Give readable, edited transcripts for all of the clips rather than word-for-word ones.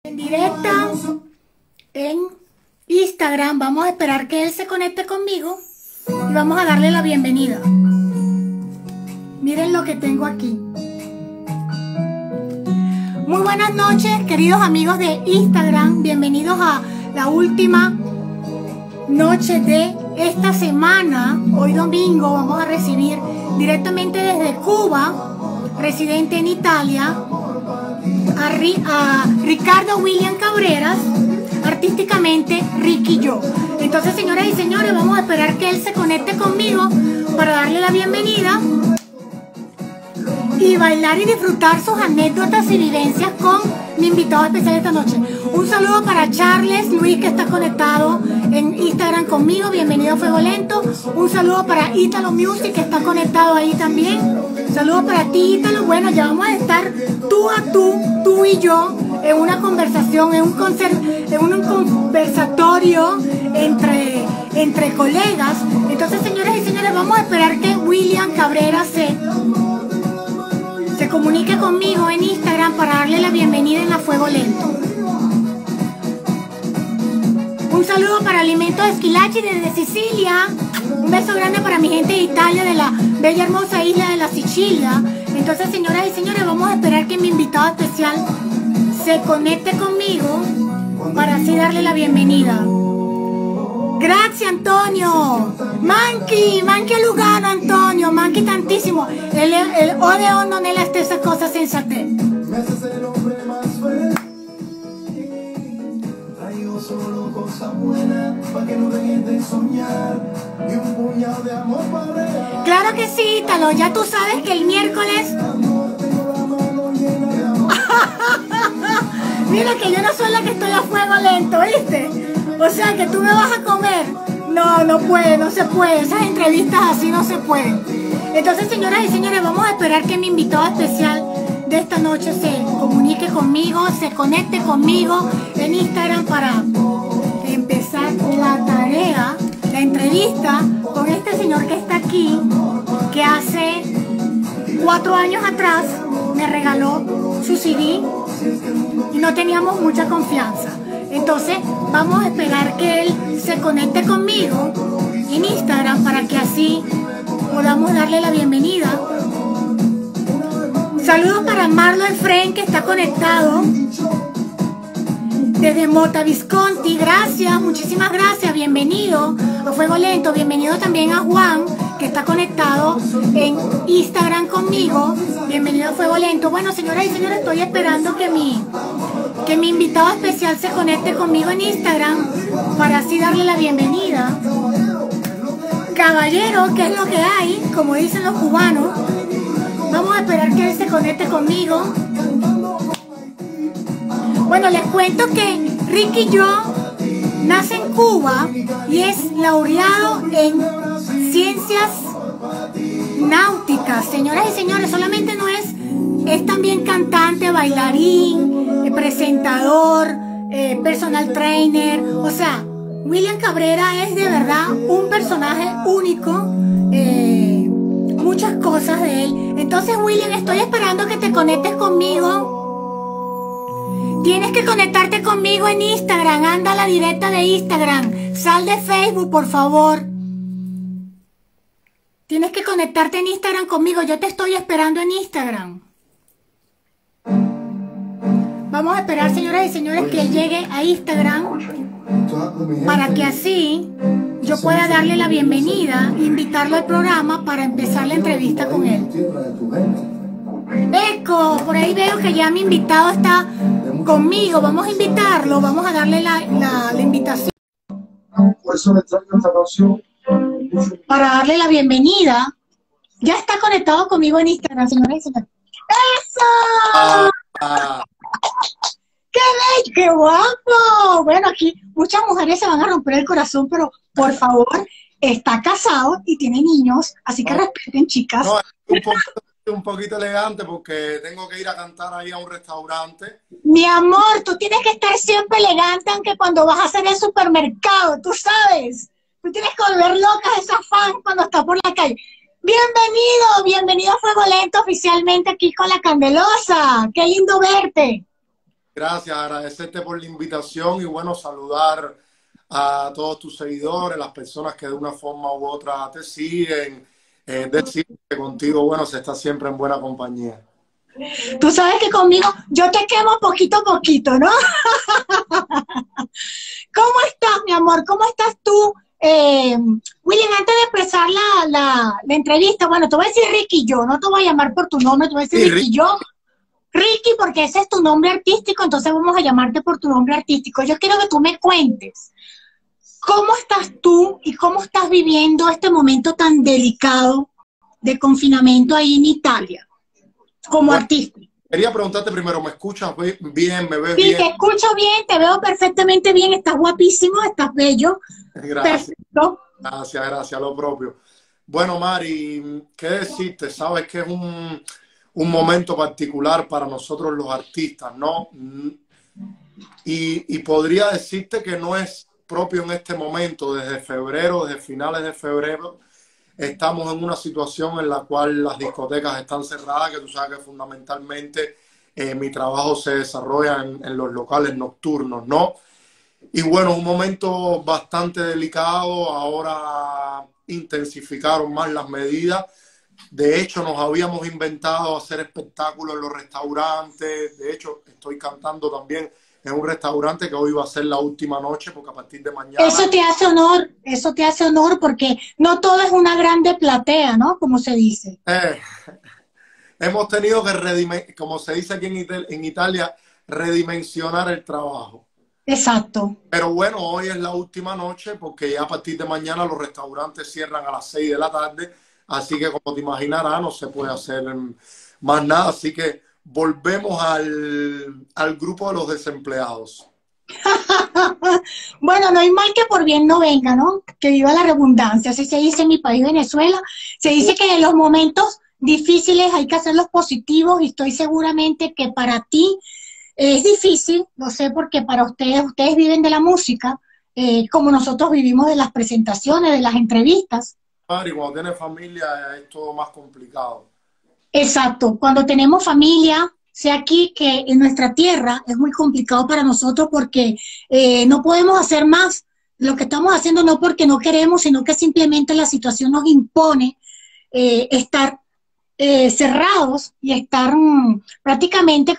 En directa en Instagram. Vamos a esperar que él se conecte conmigo y vamos a darle la bienvenida. Miren lo que tengo aquí. Muy buenas noches, queridos amigos de Instagram. Bienvenidos a la última noche de esta semana. Hoy domingo vamos a recibir directamente desde Cuba, residente en Italia, a Ricardo William Cabreras, artísticamente Ricky Yo. Entonces, señoras y señores, vamos a esperar que él se conecte conmigo para darle la bienvenida y bailar y disfrutar sus anécdotas y vivencias con mi invitado especial esta noche. Un saludo para Charles Luis, que está conectado en Instagram conmigo. Bienvenido a Fuego Lento. Un saludo para Italo Music, que está conectado ahí también. Un saludo para ti, Italo. Bueno, ya vamos a estar tú a tú y yo, en una conversación, en un conversatorio entre colegas. Entonces, señoras y señores, vamos a esperar que William Cabrera se comunique conmigo en Instagram para darle la bienvenida en A Fuego Lento. Un saludo para Alimentos Esquilachi desde Sicilia. Un beso grande para mi gente de Italia, de la bella hermosa isla de la Sicilia. Entonces, señoras y señores, vamos a esperar que mi invitado especial se conecte conmigo para así darle la bienvenida. Gracias, Antonio. Manchi Lugano, Antonio. Manchi tantissimo. El odeo non è la stessa cosa senza te. Claro que sí, Italo. Ya tú sabes que el miércoles... Mira que yo no soy la que estoy a fuego lento, ¿viste? O sea que tú me vas a comer. No, no puede, no se puede. Esas entrevistas así no se pueden. Entonces, señoras y señores, vamos a esperar que mi invitado especial de esta noche se comunique conmigo, se conecte conmigo en Instagram para empezar la tarea, la entrevista con este señor que está aquí, que hace 4 años atrás me regaló su CD y no teníamos mucha confianza. Entonces vamos a esperar que él se conecte conmigo en Instagram para que así podamos darle la bienvenida. Saludos para Marlon Efren, que está conectado desde Mota Visconti. Gracias, muchísimas gracias. Bienvenido a Fuego Lento. Bienvenido también a Juan, que está conectado en Instagram conmigo. Bienvenido a Fuego Lento. Bueno, señoras y señores, estoy esperando que mi invitado especial se conecte conmigo en Instagram para así darle la bienvenida. Caballero, ¿qué es lo que hay? Como dicen los cubanos. Vamos a esperar que él se conecte conmigo. Bueno, les cuento que Ricky Yo nace en Cuba y es laureado en ciencias náuticas. Señoras y señores, solamente no es también cantante, bailarín, presentador, personal trainer. O sea, William Cabrera es de verdad un personaje único, muchas cosas de él. Entonces, William, estoy esperando que te conectes conmigo. Tienes que conectarte conmigo en Instagram. Anda a la directa de Instagram. Sal de Facebook, por favor. Tienes que conectarte en Instagram conmigo. Yo te estoy esperando en Instagram. Vamos a esperar, señoras y señores, que él llegue a Instagram para que así yo pueda darle la bienvenida, invitarlo al programa para empezar la entrevista con él. Eco, por ahí veo que ya mi invitado está conmigo. Vamos a invitarlo, vamos a darle la invitación para darle la bienvenida. Ya está conectado conmigo en Instagram, señores y señores. ¡Eso! ¡Qué bello! ¡Qué guapo! Bueno, aquí muchas mujeres se van a romper el corazón, pero por favor, está casado y tiene niños, así que respeten, chicas. No, un poquito elegante porque tengo que ir a cantar ahí a un restaurante. Mi amor, tú tienes que estar siempre elegante, aunque cuando vas a hacer el supermercado, tú sabes. Tú tienes que volver loca a esa fan cuando está por la calle. Bienvenido a Fuego Lento oficialmente aquí con la Candelosa. Qué lindo verte. Gracias, agradecerte por la invitación y bueno, saludar a todos tus seguidores, las personas que de una forma u otra te siguen, decir que contigo, bueno, se está siempre en buena compañía. Tú sabes que conmigo yo te quemo poquito a poquito, ¿no? ¿Cómo estás, mi amor? ¿Cómo estás tú? William, antes de empezar la entrevista, bueno, te voy a decir Ricky yo, no te voy a llamar por tu nombre, te voy a decir Sí, Ricky yo. Ricky, porque ese es tu nombre artístico, entonces vamos a llamarte por tu nombre artístico. Yo quiero que tú me cuentes cómo estás tú y cómo estás viviendo este momento tan delicado de confinamiento ahí en Italia, como bueno, artista. quería preguntarte primero, ¿me escuchas bien? ¿Me ves Sí, bien? te escucho bien, te veo perfectamente bien, estás guapísimo, estás bello, Gracias, perfecto. gracias, lo propio. Bueno, Mari, ¿qué decirte? Sabes que es un momento particular para nosotros los artistas, ¿no? Y podría decirte que no es propio en este momento, desde febrero, desde finales de febrero, estamos en una situación en la cual las discotecas están cerradas, que tú sabes que fundamentalmente mi trabajo se desarrolla en los locales nocturnos, ¿no? Y bueno, un momento bastante delicado, ahora intensificaron más las medidas. De hecho, nos habíamos inventado hacer espectáculos en los restaurantes. De hecho, estoy cantando también en un restaurante que hoy va a ser la última noche, porque a partir de mañana Eso te hace honor porque no todo es una grande platea, ¿no? Como se dice. eh, hemos tenido que, como se dice aquí en Italia, redimensionar el trabajo. Exacto. Pero bueno, hoy es la última noche porque ya a partir de mañana los restaurantes cierran a las 6 de la tarde. Así que como te imaginarás, no se puede hacer más nada. Así que volvemos al grupo de los desempleados. Bueno, no hay mal que por bien no venga, ¿no? Que viva la redundancia, así se dice en mi país, Venezuela. Se dice que en los momentos difíciles hay que hacerlos positivos y estoy seguramente que para ti es difícil, no sé, porque para ustedes viven de la música, como nosotros vivimos de las presentaciones, de las entrevistas. Y cuando tienes familia es todo más complicado. Exacto, cuando tenemos familia, sea aquí que en nuestra tierra, es muy complicado para nosotros porque no podemos hacer más lo que estamos haciendo, no porque no queremos, sino que simplemente la situación nos impone estar cerrados y estar prácticamente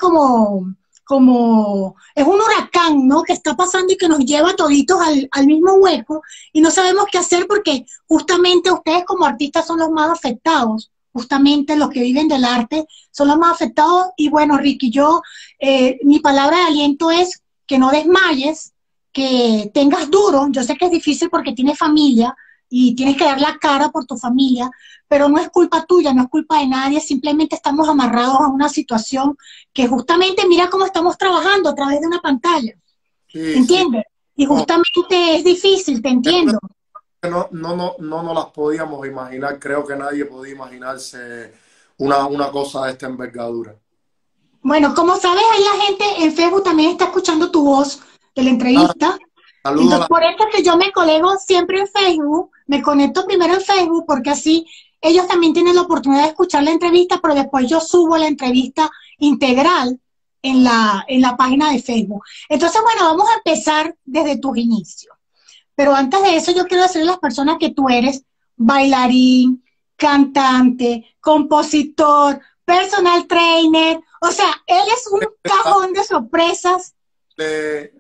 como es un huracán, ¿no? Que está pasando y que nos lleva toditos al mismo hueco y no sabemos qué hacer porque justamente ustedes como artistas son los más afectados, justamente los que viven del arte son los más afectados y bueno, Ricky, mi palabra de aliento es que no desmayes, que tengas duro, yo sé que es difícil porque tienes familia y tienes que dar la cara por tu familia, pero no es culpa tuya, no es culpa de nadie, simplemente estamos amarrados a una situación que justamente mira cómo estamos trabajando a través de una pantalla, Sí, sí. ¿entiendes? Y No, justamente es difícil, te es una entiendo. que no nos las podíamos imaginar. Creo que nadie podía imaginarse una cosa de esta envergadura. Bueno, como sabes, ahí la gente en Facebook también está escuchando tu voz de la Ah, entrevista. saludo a Entonces, la por eso es que yo me colego siempre en Facebook, me conecto primero en Facebook, porque así ellos también tienen la oportunidad de escuchar la entrevista, pero después yo subo la entrevista integral en la página de Facebook. Entonces, bueno, vamos a empezar desde tus inicios. Pero antes de eso, yo quiero decirle a las personas que tú eres bailarín, cantante, compositor, personal trainer. O sea, él es un cajón de sorpresas de-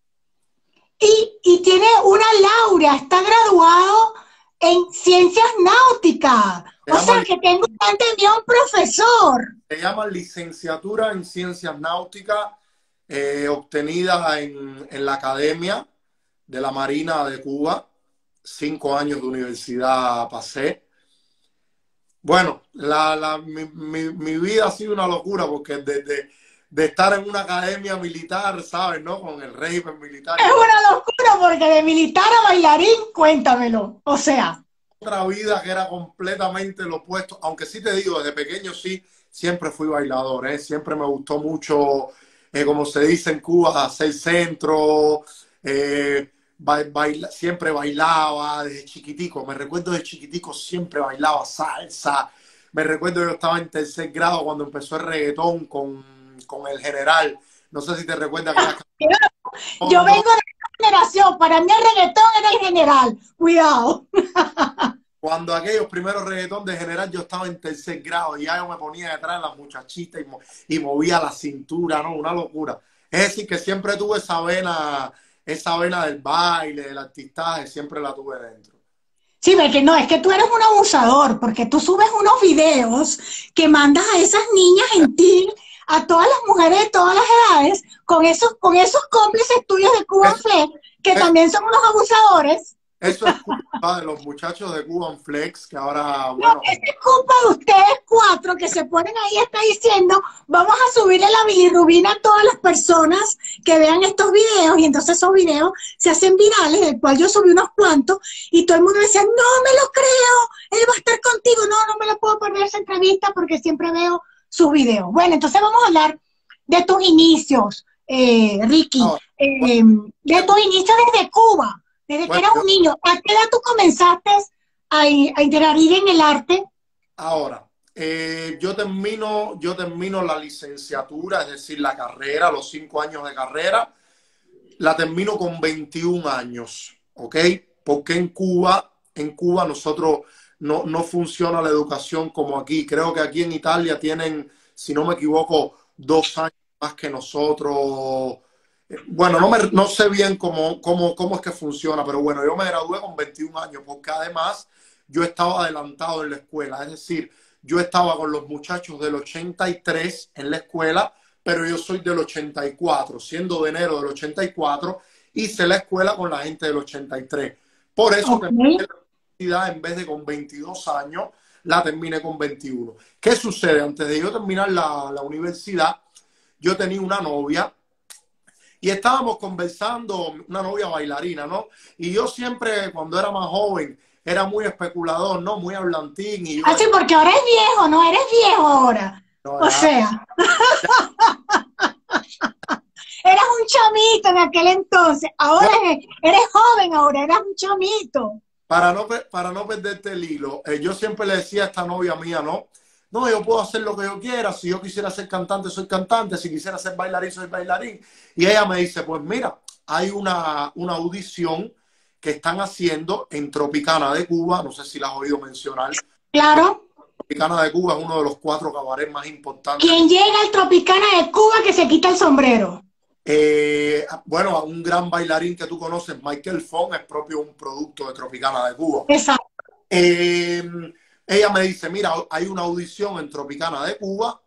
y tiene una laurea, está graduado en ciencias náuticas. se O llama sea, que tengo entendido un profesor. Se llama licenciatura en ciencias náuticas, obtenida en la Academia de la Marina de Cuba. 5 años de universidad pasé. Bueno, mi vida ha sido una locura porque de estar en una academia militar, ¿sabes? ¿No? Con el régimen militar Es y todo. una locura porque de militar a bailarín, cuéntamelo. O sea, Otra vida que era completamente lo opuesto, aunque sí te digo, desde pequeño sí, siempre fui bailador, ¿eh? Siempre me gustó mucho, como se dice en Cuba, hacer centro, siempre bailaba desde chiquitico, me recuerdo de chiquitico siempre bailaba salsa, me recuerdo que yo estaba en tercer grado cuando empezó el reggaetón con el general, No sé si te recuerdas que las Yo vengo de esta generación, para mí el reggaetón era el general, cuidado. cuando aquellos primeros reggaetón de general, yo estaba en tercer grado y ya yo me ponía detrás de las muchachitas y movía la cintura, ¿no? Una locura. Es decir, que siempre tuve esa vena del baile, del artistaje, siempre la tuve dentro. Sí, porque no, es que tú eres un abusador, porque tú subes unos videos que mandas a esas niñas gentil, a todas las mujeres de todas las edades, con esos cómplices tuyos de Cuban Eso, Flex, que eso, también son unos abusadores. eso es culpa de los muchachos de Cuban Flex, que ahora, No, bueno, es culpa de ustedes cuatro que se ponen ahí y está diciendo, vamos a subirle la bilirrubina a todas las personas que vean estos videos, y entonces esos videos se hacen virales, del cual yo subí unos cuantos, y todo el mundo decía, no me lo creo, él va a estar contigo, no me lo puedo perder esa entrevista porque siempre veo sus videos. Bueno, entonces vamos a hablar de tus inicios, Ricky, ahora, bueno, de tus inicios desde Cuba, desde que bueno, eras un niño. ¿A qué edad tú comenzaste a intervenir en el arte? ahora, yo termino la licenciatura, es decir, la carrera, los 5 años de carrera, la termino con 21 años, ¿ok? Porque en Cuba nosotros no funciona la educación como aquí. Creo que aquí en Italia tienen, si no me equivoco, 2 años más que nosotros. Bueno, no sé bien cómo es que funciona, pero bueno, yo me gradué con 21 años porque además yo estaba adelantado en la escuela. Es decir, yo estaba con los muchachos del 83 en la escuela, pero yo soy del 84, siendo de enero del 84, hice la escuela con la gente del 83. Por eso Ok. terminé la universidad en vez de con 22 años, la terminé con 21. ¿Qué sucede? Antes de yo terminar la universidad, yo tenía una novia y estábamos conversando, una novia bailarina, ¿no? Y yo siempre, cuando era más joven, era muy especulador, ¿no? Muy hablantín. Y yo Ah, sí, decía, porque ahora es viejo, ¿no? Eres viejo ahora. no, O sea, eras un chamito en aquel entonces. Ahora eres joven, ahora eras un chamito. para no perderte el hilo, yo siempre le decía a esta novia mía, ¿no? No, yo puedo hacer lo que yo quiera. Si yo quisiera ser cantante, soy cantante. Si quisiera ser bailarín, soy bailarín. Y ella me dice, pues mira, hay una audición que están haciendo en Tropicana de Cuba. No sé si la has oído mencionar. Claro. Tropicana de Cuba es uno de los 4 cabarets más importantes. Quien llega al Tropicana de Cuba que se quita el sombrero. Bueno, un gran bailarín que tú conoces, Michael Fong, es propio un producto de Tropicana de Cuba. Exacto. Eh, Ella me dice, mira, hay una audición en Tropicana de Cuba,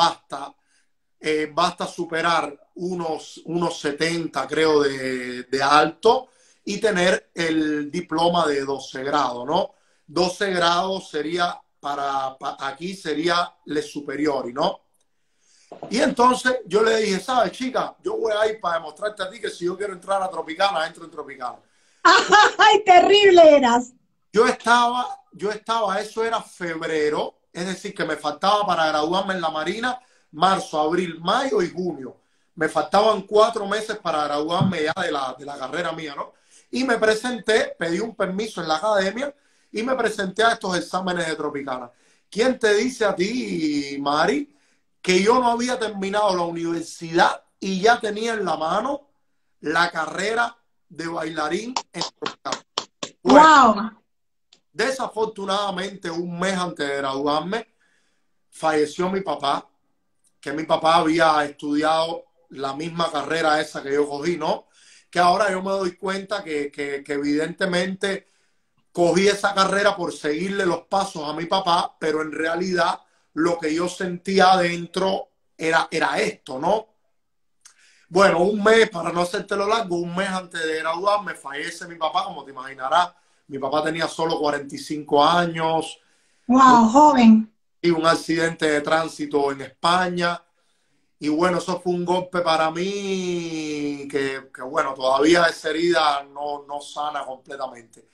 basta superar unos 70, creo, de alto y tener el diploma de 12 grados, ¿no? 12 grados sería, aquí sería le superiori, ¿no? Y entonces yo le dije, ¿sabes, chica? Yo voy a ir para demostrarte a ti que si yo quiero entrar a Tropicana, entro en Tropicana. ¡Ay, terrible eras! Yo estaba, eso era febrero, es decir, que me faltaba para graduarme en la Marina, marzo, abril, mayo y junio. Me faltaban 4 meses para graduarme ya de la carrera mía, ¿no? Y me presenté, pedí un permiso en la academia y me presenté a estos exámenes de Tropicana. ¿Quién te dice a ti, Mari, que yo no había terminado la universidad y ya tenía en la mano la carrera de bailarín en Tropicana? Bueno, ¡Wow! desafortunadamente, un mes antes de graduarme, falleció mi papá, que mi papá había estudiado la misma carrera esa que yo cogí, ¿no? Que ahora yo me doy cuenta que evidentemente cogí esa carrera por seguirle los pasos a mi papá, pero en realidad lo que yo sentía adentro era esto, ¿no? Bueno, un mes, para no hacértelo largo, un mes antes de graduarme fallece mi papá, como te imaginarás. Mi papá tenía solo 45 años ¡Wow, joven! y un accidente de tránsito en España. Y bueno, eso fue un golpe para mí que bueno, todavía esa herida no sana completamente.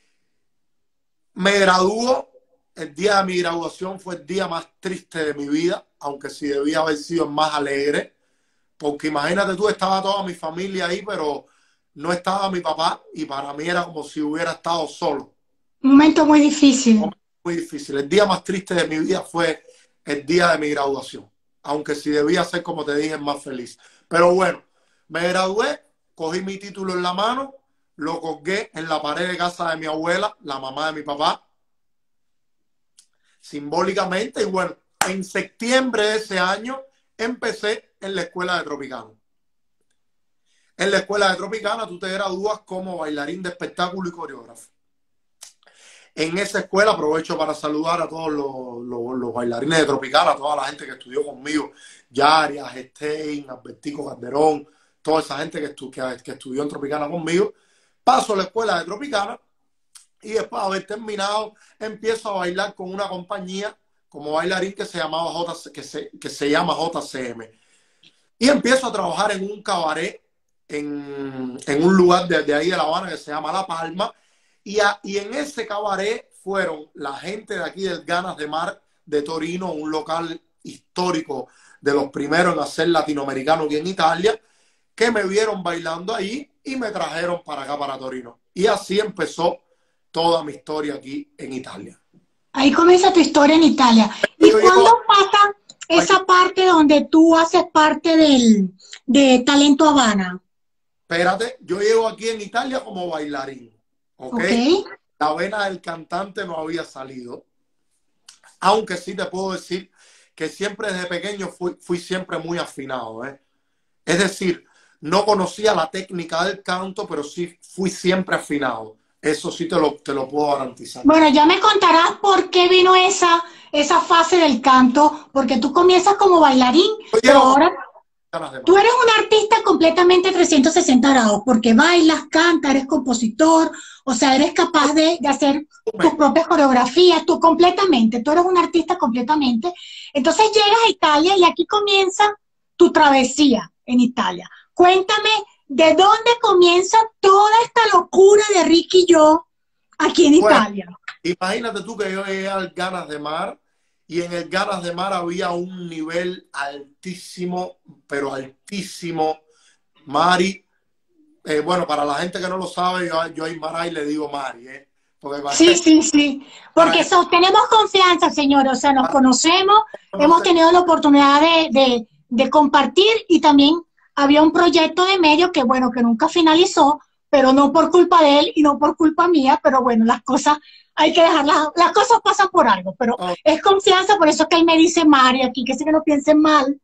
Me graduó, el día de mi graduación fue el día más triste de mi vida, aunque sí debía haber sido el más alegre, porque imagínate tú, estaba toda mi familia ahí, pero no estaba mi papá y para mí era como si hubiera estado solo. Un momento muy difícil. Muy difícil. El día más triste de mi vida fue el día de mi graduación, aunque sí debía ser, como te dije, el más feliz. Pero bueno, me gradué, cogí mi título en la mano, lo colgué en la pared de casa de mi abuela, la mamá de mi papá, simbólicamente. Y bueno, en septiembre de ese año empecé en la escuela de Tropicana. En la escuela de Tropicana tú te gradúas como bailarín de espectáculo y coreógrafo. En esa escuela aprovecho para saludar a todos los bailarines de Tropicana, a toda la gente que estudió conmigo, Yaria, Stein, Albertico Calderón, toda esa gente que estudió en Tropicana conmigo. Paso a la escuela de Tropicana y después de haber terminado empiezo a bailar con una compañía como bailarín que se llama JCM. Y empiezo a trabajar en un cabaret en un lugar de ahí de La Habana que se llama La Palma. Y en ese cabaret fueron la gente de aquí del Ganas de Mar de Torino, un local histórico de los primeros en hacer latinoamericano aquí en Italia, que me vieron bailando ahí y me trajeron para acá, para Torino. Y así empezó toda mi historia aquí en Italia. Ahí comienza tu historia en Italia. ¿Y cuándo pasa esa parte donde tú haces parte de Talento Habana? Espérate, yo llego aquí en Italia como bailarín. ¿Okay? La vena del cantante no había salido. Aunque sí te puedo decir que siempre desde pequeño fui siempre muy afinado. Es decir, no conocía la técnica del canto, pero sí fui siempre afinado. Eso sí te lo puedo garantizar. Bueno, ya me contarás por qué vino esa fase del canto, porque tú comienzas como bailarín, pero ahora tú eres un artista completamente 360 grados, porque bailas, cantas, eres compositor, o sea, eres capaz de hacer tus propias coreografías, tú eres un artista completamente. Entonces llegas a Italia y aquí comienza tu travesía en Italia. Cuéntame, ¿de dónde comienza toda esta locura de Ricky y yo aquí en Italia? Imagínate tú que yo llegué al Ganas de Mar y en el Ganas de Mar había un nivel altísimo, pero altísimo. Mari, bueno, para la gente que no lo sabe, yo a Ismaray le digo Mari, Sí. Porque tenemos confianza, señores, o sea, nos conocemos, hemos tenido la oportunidad de compartir y también había un proyecto de medio que, bueno, que nunca finalizó, pero no por culpa de él y no por culpa mía, pero bueno, las cosas hay que dejarlas, las cosas pasan por algo, pero es confianza, por eso que él me dice Mari aquí, que sé que no piensen mal.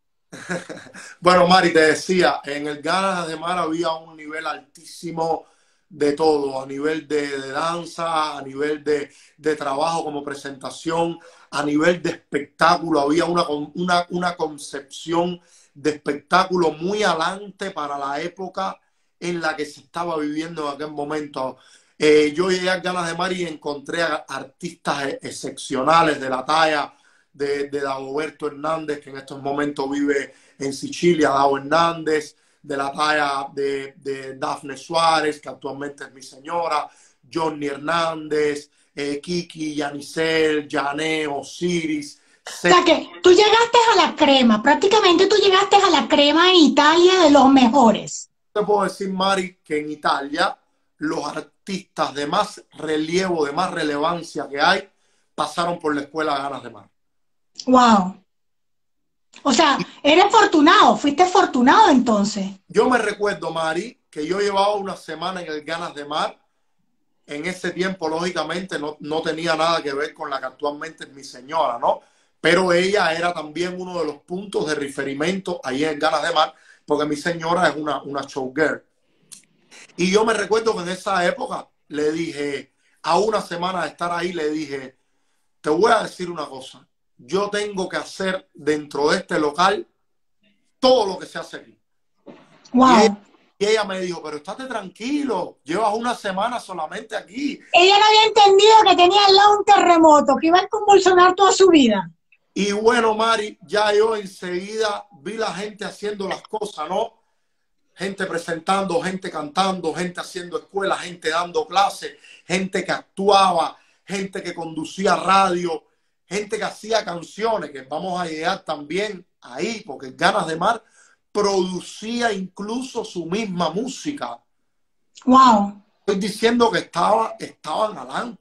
Bueno, Mari, te decía, en el Ganas de Mar había un nivel altísimo de todo, a nivel de danza, a nivel de trabajo como presentación, a nivel de espectáculo, había una concepción de espectáculo muy adelante para la época en la que se estaba viviendo en aquel momento. Yo llegué a Ganas de Mar y encontré a artistas excepcionales de la talla de Dagoberto Hernández, que en estos momentos vive en Sicilia, Dago Hernández, de la talla de Dafne Suárez, que actualmente es mi señora, Johnny Hernández, Kiki, Yanisel, Jané, Osiris. O sea que tú llegaste a la crema, prácticamente tú llegaste a la crema en Italia de los mejores. Te puedo decir, Mari, que en Italia los artistas de más relevo, de más relevancia que hay, pasaron por la escuela Ganas de Mar. Wow. O sea, eres afortunado, fuiste afortunado entonces. Yo me recuerdo, Mari, que yo llevaba una semana en el Ganas de Mar. En ese tiempo, lógicamente, no tenía nada que ver con la que actualmente es mi señora, ¿no? Pero ella era también uno de los puntos de referimiento ahí en Ganas de Mar, porque mi señora es una showgirl. Y yo me recuerdo que en esa época le dije, a una semana de estar ahí, le dije, te voy a decir una cosa, yo tengo que hacer dentro de este local todo lo que se hace aquí. Wow. Y ella me dijo, pero estate tranquilo, llevas una semana solamente aquí. Ella no había entendido que tenía al lado un terremoto, que iba a convulsionar toda su vida. Y bueno, Mari, ya yo enseguida vi la gente haciendo las cosas, ¿no? Gente presentando, gente cantando, gente haciendo escuela, gente dando clases, gente que actuaba, gente que conducía radio, gente que hacía canciones, que vamos a llegar también ahí, porque Ganas de Mar producía incluso su misma música. Wow. Estoy diciendo que estaban adelante.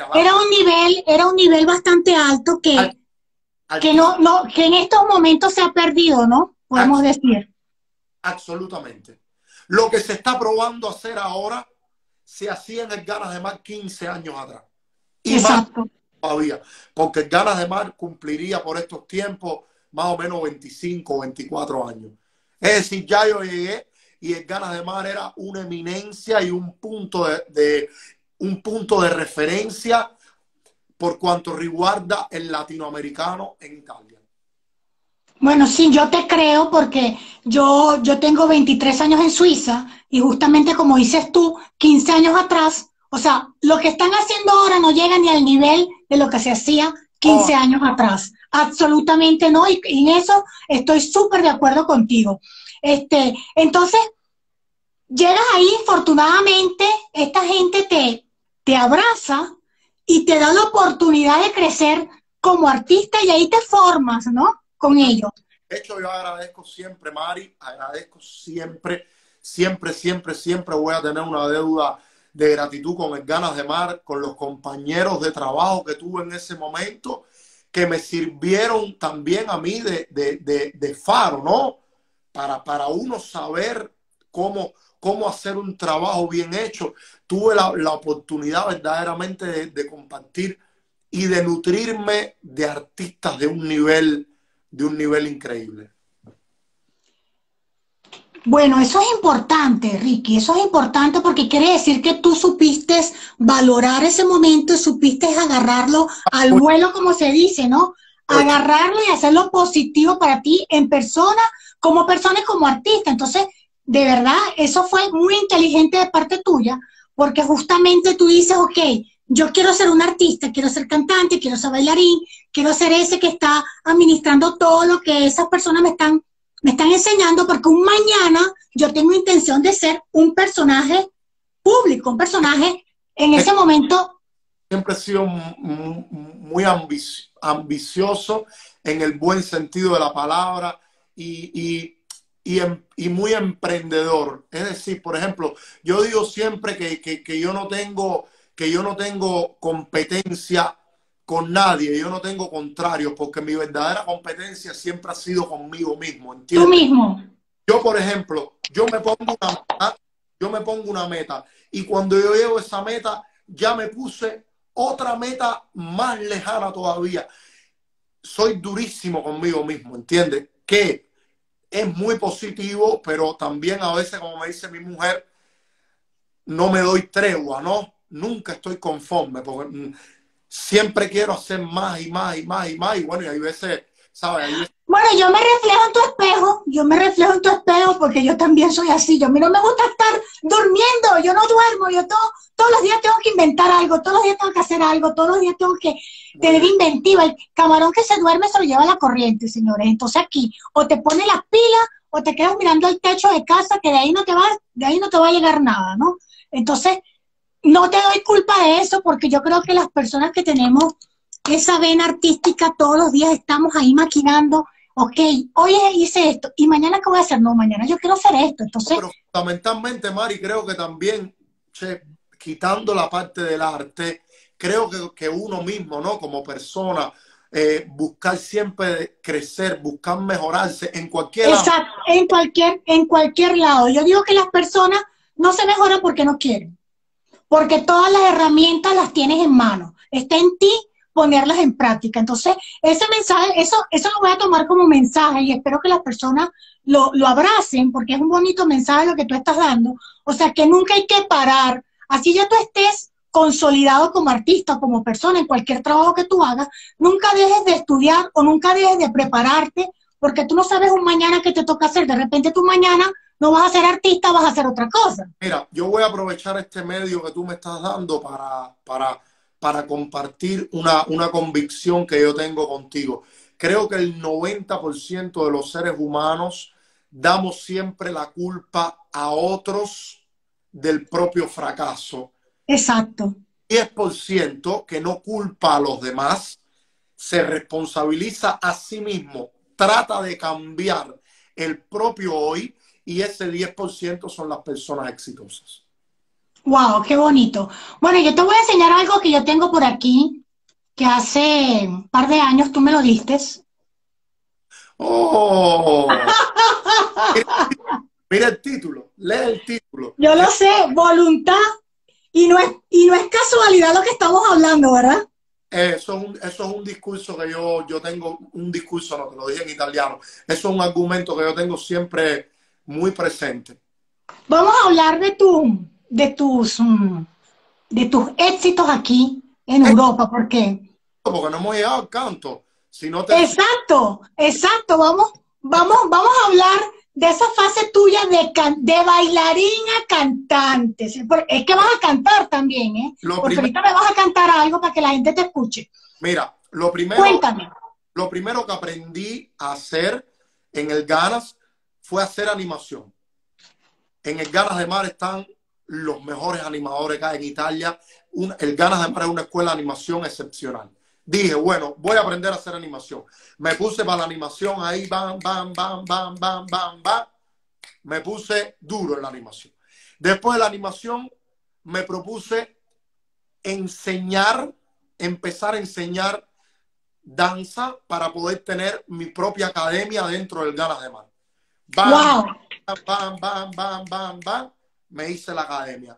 Era un nivel bastante alto que en estos momentos se ha perdido, ¿no? Podemos decir. absolutamente. Lo que se está probando hacer ahora se hacía en el Ganas de Mar 15 años atrás. Y Exacto. más todavía, porque el Ganas de Mar cumpliría por estos tiempos más o menos 25 o 24 años. Es decir, ya yo llegué y el Ganas de Mar era una eminencia y un punto de referencia por cuanto riguarda el latinoamericano en Italia. Bueno, sí, yo te creo porque yo tengo 23 años en Suiza y justamente como dices tú, 15 años atrás, o sea, lo que están haciendo ahora no llega ni al nivel de lo que se hacía 15 años atrás. Absolutamente no, y en eso estoy súper de acuerdo contigo. Entonces, llegas ahí, afortunadamente, esta gente te abraza y te da la oportunidad de crecer como artista y ahí te formas, ¿no? Con ellos. De hecho, yo agradezco siempre, Mari, agradezco siempre, siempre, siempre, siempre voy a tener una deuda de gratitud con el Ganas de Mar, con los compañeros de trabajo que tuve en ese momento, que me sirvieron también a mí de faro, ¿no? Para uno saber cómo hacer un trabajo bien hecho. Tuve la oportunidad verdaderamente de compartir y de nutrirme de artistas de un nivel increíble. Bueno, eso es importante, Ricky, eso es importante porque quiere decir que tú supiste valorar ese momento y supiste agarrarlo al vuelo, como se dice, ¿no? Agarrarlo y hacerlo positivo para ti en persona y como artista. Entonces, de verdad, eso fue muy inteligente de parte tuya, porque justamente tú dices, ok, yo quiero ser un artista, quiero ser cantante, quiero ser bailarín, quiero ser ese que está administrando todo lo que esas personas me están enseñando, porque un mañana yo tengo intención de ser un personaje público, un personaje en ese momento. Siempre he sido muy ambicioso en el buen sentido de la palabra y muy emprendedor. Es decir, por ejemplo, yo digo siempre que yo no tengo competencia con nadie, yo no tengo contrarios, porque mi verdadera competencia siempre ha sido conmigo mismo, ¿entiendes? Tú mismo. Yo, por ejemplo, yo me pongo una meta y cuando yo llego a esa meta, ya me puse otra meta más lejana todavía. Soy durísimo conmigo mismo, ¿entiendes? Que es muy positivo, pero también a veces, como me dice mi mujer, no me doy tregua, ¿no? Nunca estoy conforme, porque siempre quiero hacer más y más y más y más. Y bueno, y hay veces, ¿sabes? Bueno, yo me reflejo en tu espejo porque yo también soy así. A mí no me gusta estar durmiendo, yo no duermo, yo todos los días tengo que inventar algo, todos los días tengo que hacer algo, todos los días tengo que tener inventiva. El camarón que se duerme se lo lleva la corriente, señores. Entonces aquí, o te pones las pilas o te quedas mirando el techo de casa, que de ahí no te va a llegar nada, ¿no? Entonces, no te doy culpa de eso porque yo creo que las personas que tenemos esa vena artística todos los días estamos ahí maquinando, ok, hoy hice esto y mañana ¿qué voy a hacer? No, mañana yo quiero hacer esto. Entonces, pero fundamentalmente, Mari, creo que también, quitando la parte del arte, creo que uno mismo, ¿no? Como persona, buscar siempre crecer, buscar mejorarse en cualquier lado. Exacto, en cualquier lado. Yo digo que las personas no se mejoran porque no quieren, porque todas las herramientas las tienes en mano. Está en ti ponerlas en práctica. Entonces, ese mensaje, eso lo voy a tomar como mensaje y espero que las personas lo abracen, porque es un bonito mensaje lo que tú estás dando. O sea, que nunca hay que parar. Así ya tú estés consolidado como artista, como persona, en cualquier trabajo que tú hagas, nunca dejes de estudiar o nunca dejes de prepararte, porque tú no sabes un mañana qué te toca hacer. De repente tú mañana no vas a ser artista, vas a hacer otra cosa. Mira, yo voy a aprovechar este medio que tú me estás dando para compartir una convicción que yo tengo contigo. Creo que el 90% de los seres humanos damos siempre la culpa a otros del propio fracaso. Exacto. 10% que no culpa a los demás, se responsabiliza a sí mismo, trata de cambiar el propio hoy y ese 10% son las personas exitosas. Wow, qué bonito. Bueno, yo te voy a enseñar algo que yo tengo por aquí, que hace un par de años tú me lo diste. ¡Oh! Mira el título, lee el título. Yo lo sé, voluntad, y no es casualidad lo que estamos hablando, ¿verdad? Eso es un discurso que yo tengo, un discurso, no, te lo dije en italiano. Eso es un argumento que yo tengo siempre muy presente. Vamos a hablar de tus éxitos aquí en Europa, porque Porque no hemos llegado al canto. Si no te... exacto, exacto, vamos a hablar de esa fase tuya de bailarina cantante. ¿Sí? Es que vas a cantar también, ¿eh? Porque ahorita me vas a cantar algo para que la gente te escuche. Mira, Cuéntame. Lo primero que aprendí a hacer en el Ganas fue hacer animación. En el Ganas de Mar están los mejores animadores que hay en Italia. El Ganas de Mar es una escuela de animación excepcional. Dije, bueno, voy a aprender a hacer animación. Me puse para la animación ahí, bam, bam, bam, bam, bam, bam, bam. Me puse duro en la animación. Después de la animación, me propuse empezar a enseñar danza para poder tener mi propia academia dentro del Ganas de Mar. Bam, Wow. bam, bam, bam, bam, bam, me hice la academia.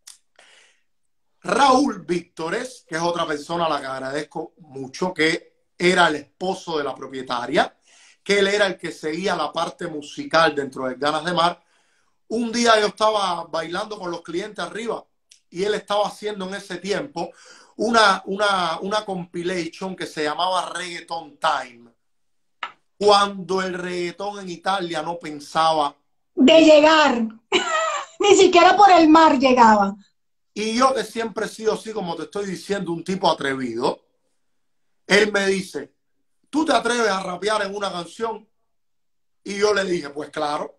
Raúl Víctores, que es otra persona a la que agradezco mucho, que era el esposo de la propietaria, que él era el que seguía la parte musical dentro del Ganas de Mar. Un día yo estaba bailando con los clientes arriba y él estaba haciendo en ese tiempo una compilation que se llamaba Reggaeton Time. Cuando el reggaetón en Italia no pensaba de llegar. Ni siquiera por el mar llegaba. Y yo, que siempre he sido así, como te estoy diciendo, un tipo atrevido, él me dice, ¿tú te atreves a rapear en una canción? Y yo le dije, pues claro.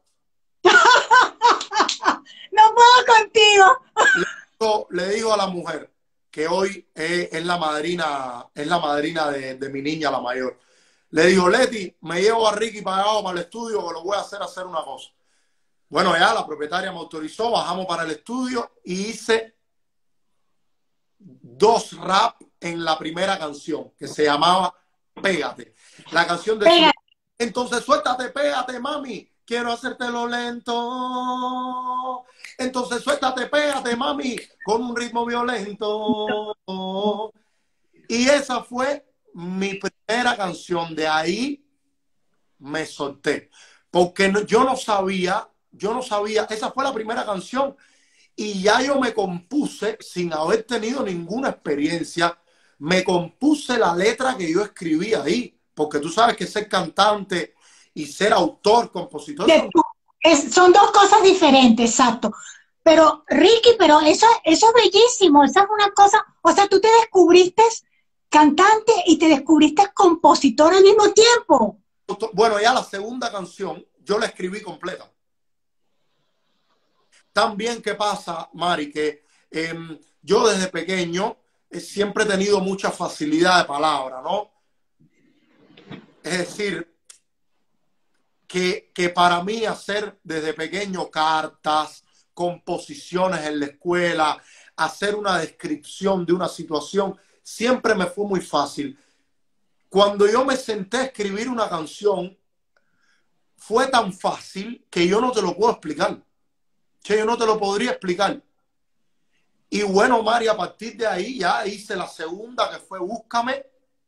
No puedo contigo. Le digo a la mujer, que hoy es la madrina de mi niña, la mayor. Le digo, Leti, me llevo a Ricky para el estudio, que lo voy a hacer una cosa. Bueno, ya la propietaria me autorizó, bajamos para el estudio y hice 2 rap en la primera canción, que se llamaba Pégate. La canción de... Pégate. Entonces suéltate, pégate, mami. Quiero hacértelo lento. Entonces suéltate, pégate, mami, con un ritmo violento. Y esa fue mi primera canción. De ahí me solté. Porque yo no sabía, esa fue la primera canción. Y ya yo me compuse, sin haber tenido ninguna experiencia, me compuse la letra que yo escribí ahí. Porque tú sabes que ser cantante y ser autor, compositor... Son 2 cosas diferentes, exacto. Pero, Ricky, eso es bellísimo. Esa es una cosa... O sea, tú te descubriste cantante y te descubriste compositor al mismo tiempo. Bueno, ya la segunda canción yo la escribí completa. También, ¿qué pasa, Mari? Que yo desde pequeño siempre he tenido mucha facilidad de palabra, ¿no? Es decir, que para mí hacer desde pequeño cartas, composiciones en la escuela, hacer una descripción de una situación, siempre me fue muy fácil. Cuando yo me senté a escribir una canción, fue tan fácil que yo no te lo puedo explicar. Che, yo no te lo podría explicar. Y bueno, Mari, a partir de ahí ya hice la segunda, que fue Búscame.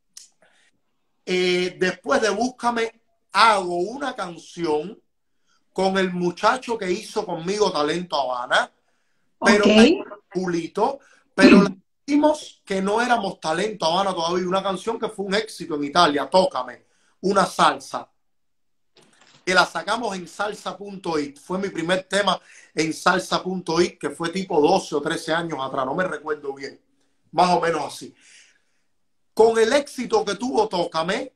Después de Búscame, hago una canción con el muchacho que hizo conmigo Talento Habana, pero Julito, pero le dijimos que no éramos Talento Habana todavía. Una canción que fue un éxito en Italia, Tócame, una salsa, que la sacamos en salsa.it. Fue mi primer tema en salsa.it, que fue tipo 12 o 13 años atrás, no me recuerdo bien, más o menos así. Con el éxito que tuvo Tócame,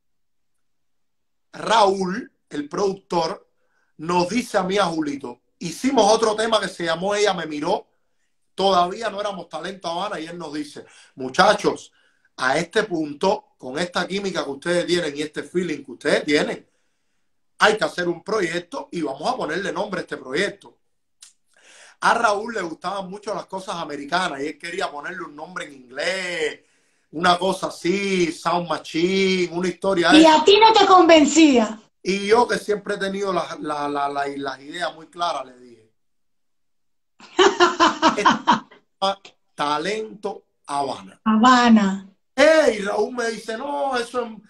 Raúl, el productor, nos dice a mí, a Julito, hicimos otro tema que se llamó Ella me miró, todavía no éramos Talento Habana, y él nos dice, muchachos, a este punto, con esta química que ustedes tienen y este feeling que ustedes tienen, hay que hacer un proyecto y vamos a ponerle nombre a este proyecto. A Raúl le gustaban mucho las cosas americanas y él quería ponerle un nombre en inglés, una cosa así, Sound Machine, una historia. Y a ti no te convencía. Y yo, que siempre he tenido las ideas muy claras, le dije, Talento Habana. Habana. Y Raúl me dice, no, eso es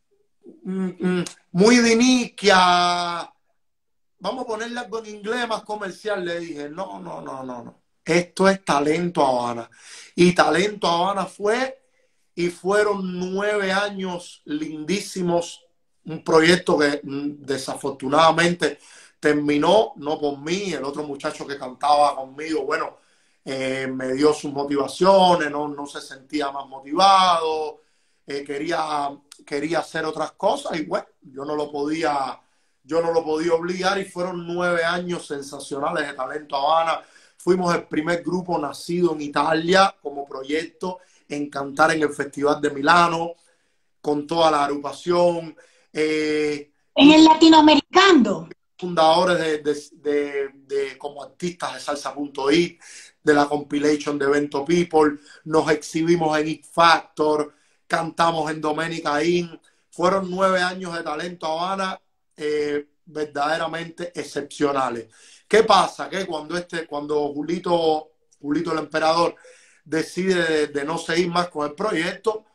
muy de iniquia. Vamos a ponerle algo en inglés más comercial. Le dije, no, no, no, no, no. Esto es Talento Habana. Y Talento Habana fue, y fueron 9 años lindísimos. Un proyecto que desafortunadamente terminó, no por mí, el otro muchacho que cantaba conmigo, bueno, me dio sus motivaciones, no se sentía más motivado, quería hacer otras cosas y bueno, yo no lo podía obligar y fueron 9 años sensacionales de Talento Habana. Fuimos el primer grupo nacido en Italia como proyecto en cantar en el Festival de Milano con toda la agrupación. En el latinoamericano. Fundadores como artistas de Salsa.it, de la compilation de Evento People, nos exhibimos en X Factor, cantamos en Domenica Inn. Fueron 9 años de Talento Habana verdaderamente excepcionales. ¿Qué pasa? Que cuando Julito el Emperador decide de no seguir más con el proyecto,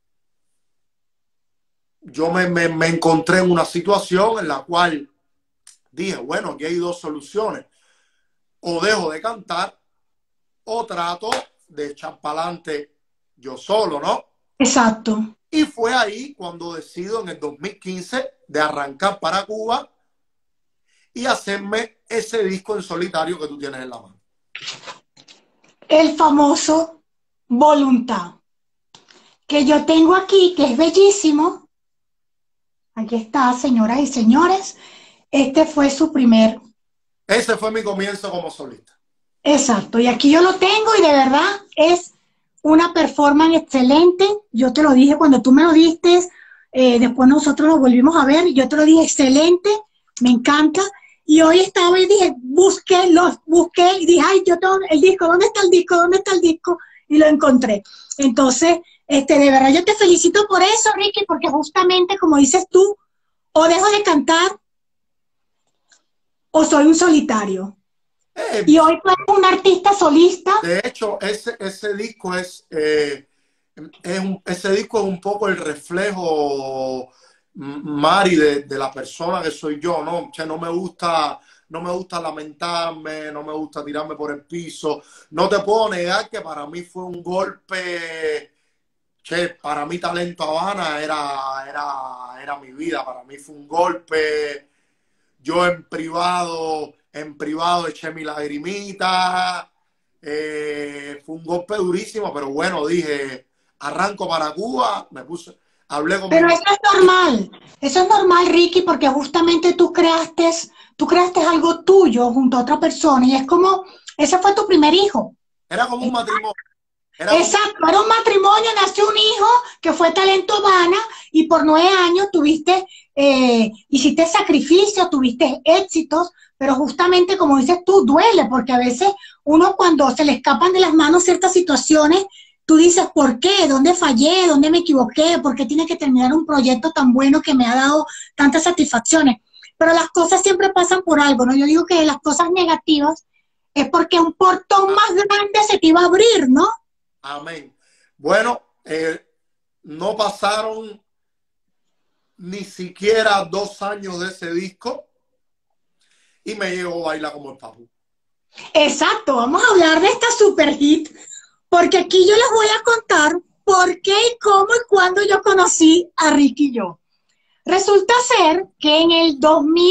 yo me encontré en una situación en la cual dije, bueno, aquí hay 2 soluciones. O dejo de cantar o trato de echar para adelante yo solo, ¿no? Exacto. Y fue ahí cuando decido en el 2015 de arrancar para Cuba y hacerme ese disco en solitario que tú tienes en la mano. El famoso Voluntad, que yo tengo aquí, que es bellísimo. Aquí está, señoras y señores. Este fue su primer... Ese fue mi comienzo como solista. Exacto, y aquí yo lo tengo y de verdad es una performance excelente. Yo te lo dije cuando tú me lo diste, después nosotros lo volvimos a ver, yo te lo dije excelente, me encanta. Y hoy estaba y dije, busqué y dije, ay, yo tengo el disco, ¿dónde está el disco? ¿Dónde está el disco? Y lo encontré. Entonces, de verdad yo te felicito por eso, Ricky, porque justamente como dices tú, o dejo de cantar o soy un solitario. Y hoy tú eres un artista solista. De hecho, ese disco ese disco es un poco el reflejo, Mari, de la persona que soy yo, ¿no? Che, no me gusta lamentarme, no me gusta tirarme por el piso. No te puedo negar que para mí fue un golpe. Che, para mí Talento Habana era mi vida. Para mí fue un golpe. Yo en privado eché mi lagrimita. Fue un golpe durísimo, pero bueno, dije, arranco para Cuba, hablé con Pero eso es normal, Ricky, porque justamente tú creaste algo tuyo junto a otra persona y es como, ese fue tu primer hijo. Era como un matrimonio. Exacto, era un matrimonio, nació un hijo que fue Talento Habana y por 9 años hiciste sacrificios, tuviste éxitos, pero justamente como dices tú, duele, porque a veces uno cuando se le escapan de las manos ciertas situaciones, tú dices, ¿por qué? ¿Dónde fallé? ¿Dónde me equivoqué? ¿Por qué tiene que terminar un proyecto tan bueno que me ha dado tantas satisfacciones? Pero las cosas siempre pasan por algo, ¿no? Yo digo que las cosas negativas es porque un portón más grande se te iba a abrir, ¿no? Amén. Bueno, no pasaron ni siquiera 2 años de ese disco y me llegó Baila como el Papu. Exacto, vamos a hablar de esta super hit, porque aquí yo les voy a contar por qué y cómo y cuándo yo conocí a Ricky y yo. Resulta ser que en el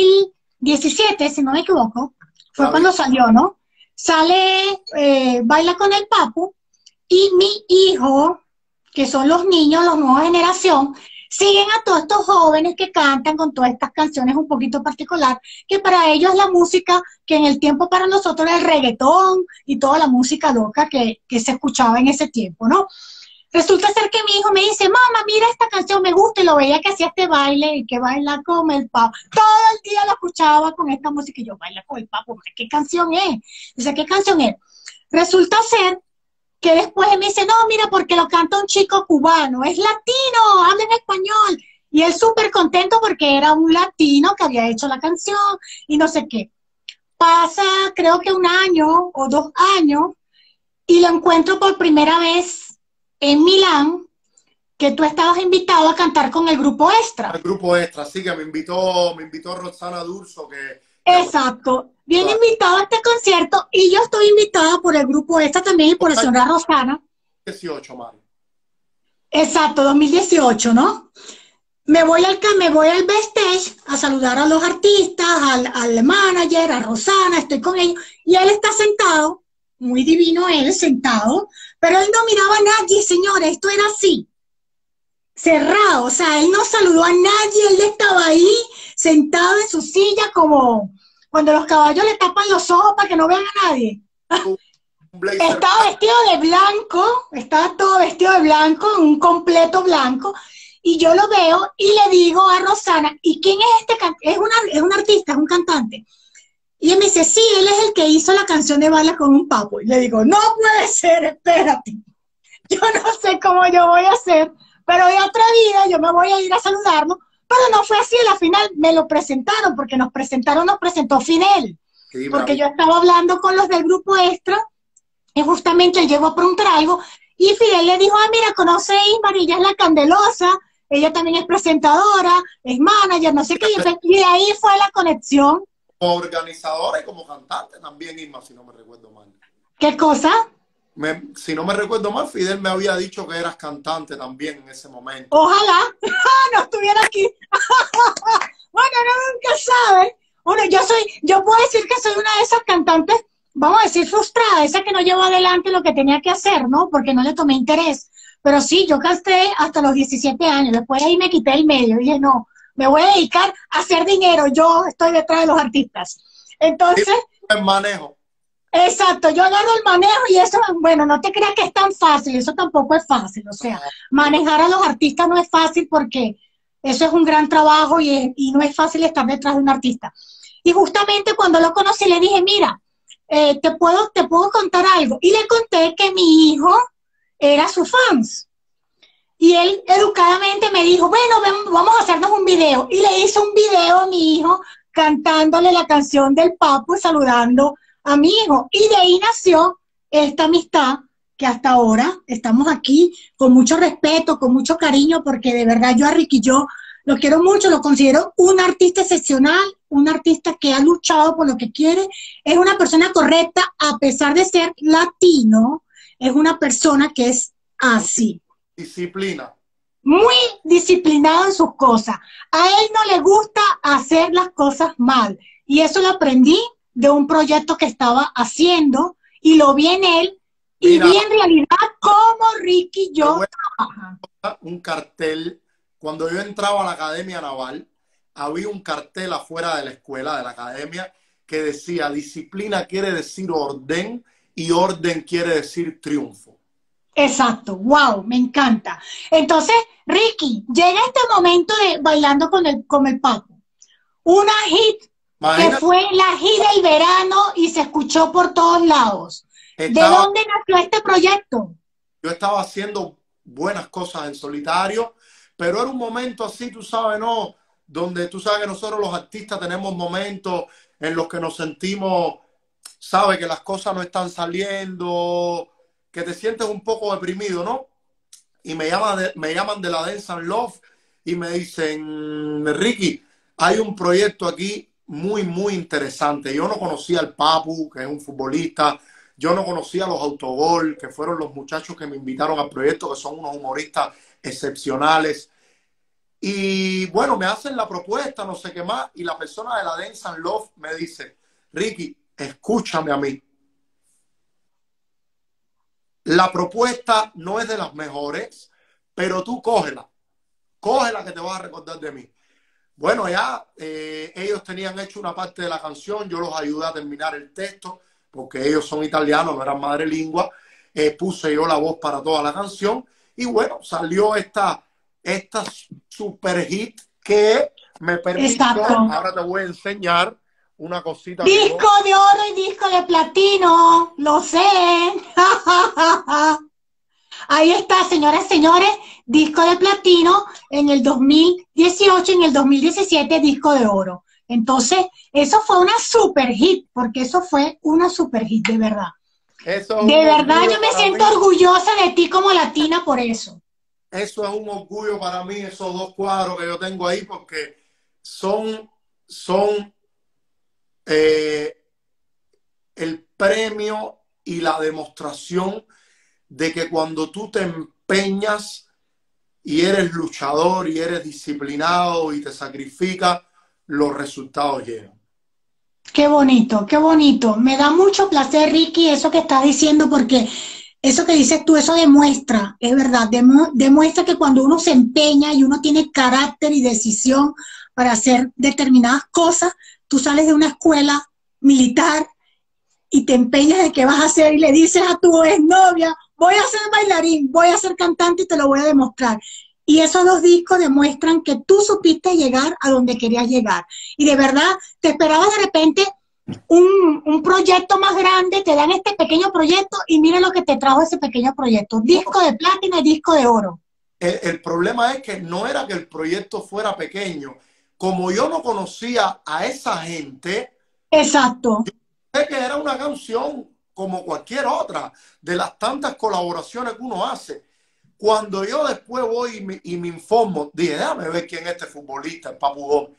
2017, si no me equivoco, fue cuando salió, ¿no? Sale Baila con el Papu y mi hijo, que son los niños, la nueva generación, siguen a todos estos jóvenes que cantan con todas estas canciones un poquito particular, que para ellos es la música que en el tiempo para nosotros era el reggaetón y toda la música loca que se escuchaba en ese tiempo, ¿no? Resulta ser que mi hijo me dice, mamá, mira esta canción, me gusta, y lo veía que hacía este baile, y que baila como el Papu. Todo el día lo escuchaba con esta música, y yo, baila con el Papu, ¿qué canción es? Dice, ¿qué canción es? Resulta ser que después me dice, no, mira, porque lo canta un chico cubano, es latino, habla en español. Y él súper contento porque era un latino que había hecho la canción y no sé qué. Pasa, creo que un año o 2 años, y lo encuentro por primera vez en Milán, que tú estabas invitado a cantar con el grupo Extra. El grupo Extra, sí, que me invitó Roxana Durso, que Exacto. Viene invitado a este concierto y yo estoy invitada por el grupo Extra también y por la señora Rosana. 18, Mari. Exacto, 2018, ¿no? Me voy al backstage a saludar a los artistas, al manager, a Rosana, estoy con ellos, y él está sentado, muy divino él, sentado, pero él no miraba a nadie, señores, esto era así, cerrado, o sea, él no saludó a nadie, él estaba ahí, sentado en su silla, como cuando los caballos le tapan los ojos para que no vean a nadie. Estaba vestido de blanco, estaba todo vestido de blanco, un completo blanco, y yo lo veo y le digo a Rosana, ¿y quién es este cantante? Es un artista, es un cantante. Y él me dice, sí, él es el que hizo la canción de Baila con un Papo. Y le digo, no puede ser, espérate. Yo no sé cómo yo voy a hacer, pero de atrevida yo me voy a ir a saludarlo. Pero no fue así, a la final me lo presentaron, porque nos presentó Fidel. Sí, porque yo estaba hablando con los del grupo Extra, y justamente él llegó a preguntar algo, y Fidel le dijo, mira, conoce a Ismar, ella es la Candelosa, ella también es presentadora, es manager, no sé qué, y de ahí fue la conexión. Como organizadora y como cantante también, Isma, si no me recuerdo mal. ¿Qué cosa? Si no me recuerdo mal, Fidel me había dicho que eras cantante también en ese momento. Ojalá no estuviera aquí. Bueno, no, nunca sabe. Bueno, yo puedo decir que soy una de esas cantantes, vamos a decir frustrada, esa que no llevó adelante lo que tenía que hacer, ¿no? Porque no le tomé interés. Pero sí, yo canté hasta los 17 años, después ahí me quité el medio, dije, no, me voy a dedicar a hacer dinero, yo estoy detrás de los artistas. Entonces... El manejo. Exacto, yo agarro el manejo y eso, bueno, no te creas que es tan fácil, eso tampoco es fácil, o sea, manejar a los artistas no es fácil porque eso es un gran trabajo y no es fácil estar detrás de un artista. Y justamente cuando lo conocí le dije, mira, te puedo contar algo, y le conté que mi hijo era su fans. Y él educadamente me dijo, bueno, vamos a hacernos un video. Y le hice un video a mi hijo cantándole la canción del Papo y saludando a mi hijo. Y de ahí nació esta amistad que hasta ahora estamos aquí con mucho respeto, con mucho cariño, porque de verdad yo a Ricky yo lo quiero mucho, lo considero un artista excepcional, un artista que ha luchado por lo que quiere, es una persona correcta, a pesar de ser latino, es una persona que es así. Disciplina. Muy disciplinado en sus cosas. A él no le gusta hacer las cosas mal. Y eso lo aprendí de un proyecto que estaba haciendo y lo vi en él. Mira, y vi en realidad cómo Ricky y yo trabajan. Un cartel, cuando yo entraba a la Academia Naval, había un cartel afuera de la escuela, de la academia, que decía, disciplina quiere decir orden y orden quiere decir triunfo. Exacto, wow, me encanta. Entonces, Ricky, llega este momento de bailando con el Papo. Una hit que fue la hit del verano y se escuchó por todos lados. ¿De dónde nació este proyecto? Yo estaba haciendo buenas cosas en solitario, pero era un momento así, tú sabes, ¿no? Donde tú sabes que nosotros los artistas tenemos momentos en los que nos sentimos, sabes, que las cosas no están saliendo, que te sientes un poco deprimido, ¿no? Y me llaman de la Dance and Love y me dicen, Ricky, hay un proyecto aquí muy, muy interesante. Yo no conocía al Papu, que es un futbolista. Yo no conocía a los Autogol, que fueron los muchachos que me invitaron al proyecto, que son unos humoristas excepcionales. Y bueno, me hacen la propuesta, no sé qué más, y la persona de la Dance and Love me dice, Ricky, escúchame a mí. La propuesta no es de las mejores, pero tú cógela que te vas a recordar de mí. Bueno, ya ellos tenían hecho una parte de la canción, yo los ayudé a terminar el texto, porque ellos son italianos, no eran madrelingua, puse yo la voz para toda la canción, y bueno, salió esta super hit que me permitió, ahora te voy a enseñar una cosita. Disco de oro y disco de platino, lo sé. Ahí está, señoras y señores, disco de platino, en el 2018, en el 2017 disco de oro. Entonces, eso fue una super hit, porque eso fue una super hit, de verdad. Eso es De un verdad, orgullo yo me para siento mí. orgullosa de ti como latina por eso. Eso es un orgullo para mí, esos dos cuadros que yo tengo ahí, porque son el premio y la demostración de que cuando tú te empeñas y eres luchador y eres disciplinado y te sacrificas, los resultados llegan. Qué bonito, qué bonito. Me da mucho placer, Ricky, eso que estás diciendo, porque eso que dices tú, eso demuestra, es verdad, demuestra que cuando uno se empeña y uno tiene carácter y decisión para hacer determinadas cosas, tú sales de una escuela militar y te empeñas de qué vas a hacer y le dices a tu exnovia, voy a ser bailarín, voy a ser cantante y te lo voy a demostrar. Y esos dos discos demuestran que tú supiste llegar a donde querías llegar. Y de verdad, te esperabas de repente un proyecto más grande, te dan este pequeño proyecto y mira lo que te trajo ese pequeño proyecto. Disco de platino y disco de oro. El problema es que no era que el proyecto fuera pequeño. Como yo no conocía a esa gente, Exacto. sé que era una canción como cualquier otra de las tantas colaboraciones que uno hace. Cuando yo después voy y me informo, dije, déjame ver quién es este futbolista, el Papu Gómez.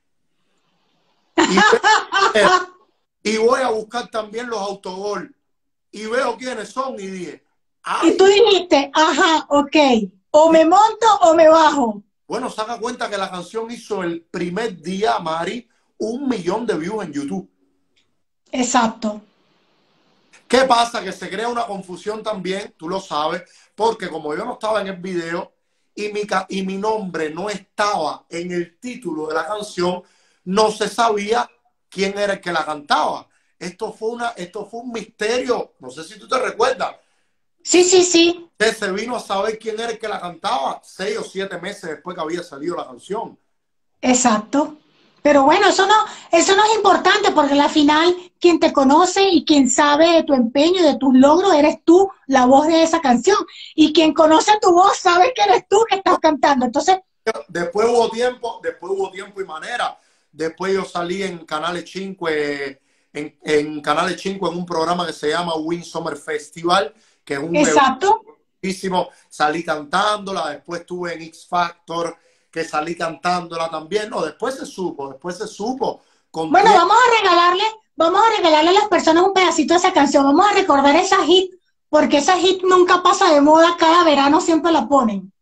Y, y voy a buscar también los autogol y veo quiénes son y dije, Y tú ay, dijiste, ajá, ok, o me monto o me bajo. bueno, saca cuenta que la canción hizo el primer día, Mari, 1 millón de views en YouTube. Exacto. ¿Qué pasa? Que se crea una confusión también, tú lo sabes, porque como yo no estaba en el video y mi nombre no estaba en el título de la canción, no se sabía quién era el que la cantaba. Esto fue un misterio, no sé si tú te recuerdas. Sí, sí, sí. Se vino a saber quién era el que la cantaba 6 o 7 meses después que había salido la canción. Exacto. Pero bueno, eso no es importante porque al final quien te conoce y quien sabe de tu empeño, de tus logros, eres tú, la voz de esa canción. Y quien conoce tu voz sabe que eres tú que estás cantando. Entonces, Después hubo tiempo y manera. Después yo salí en Canale 5, en Canale 5 en un programa que se llama Win Summer Festival, que es un evento exacto. muchísimo. Salí cantándola, después estuve en X Factor, que salí cantándola también. No, después se supo con Bueno, tiempo. vamos a regalarle a las personas un pedacito de esa canción. Vamos a recordar esa hit, porque esa hit nunca pasa de moda, cada verano siempre la ponen.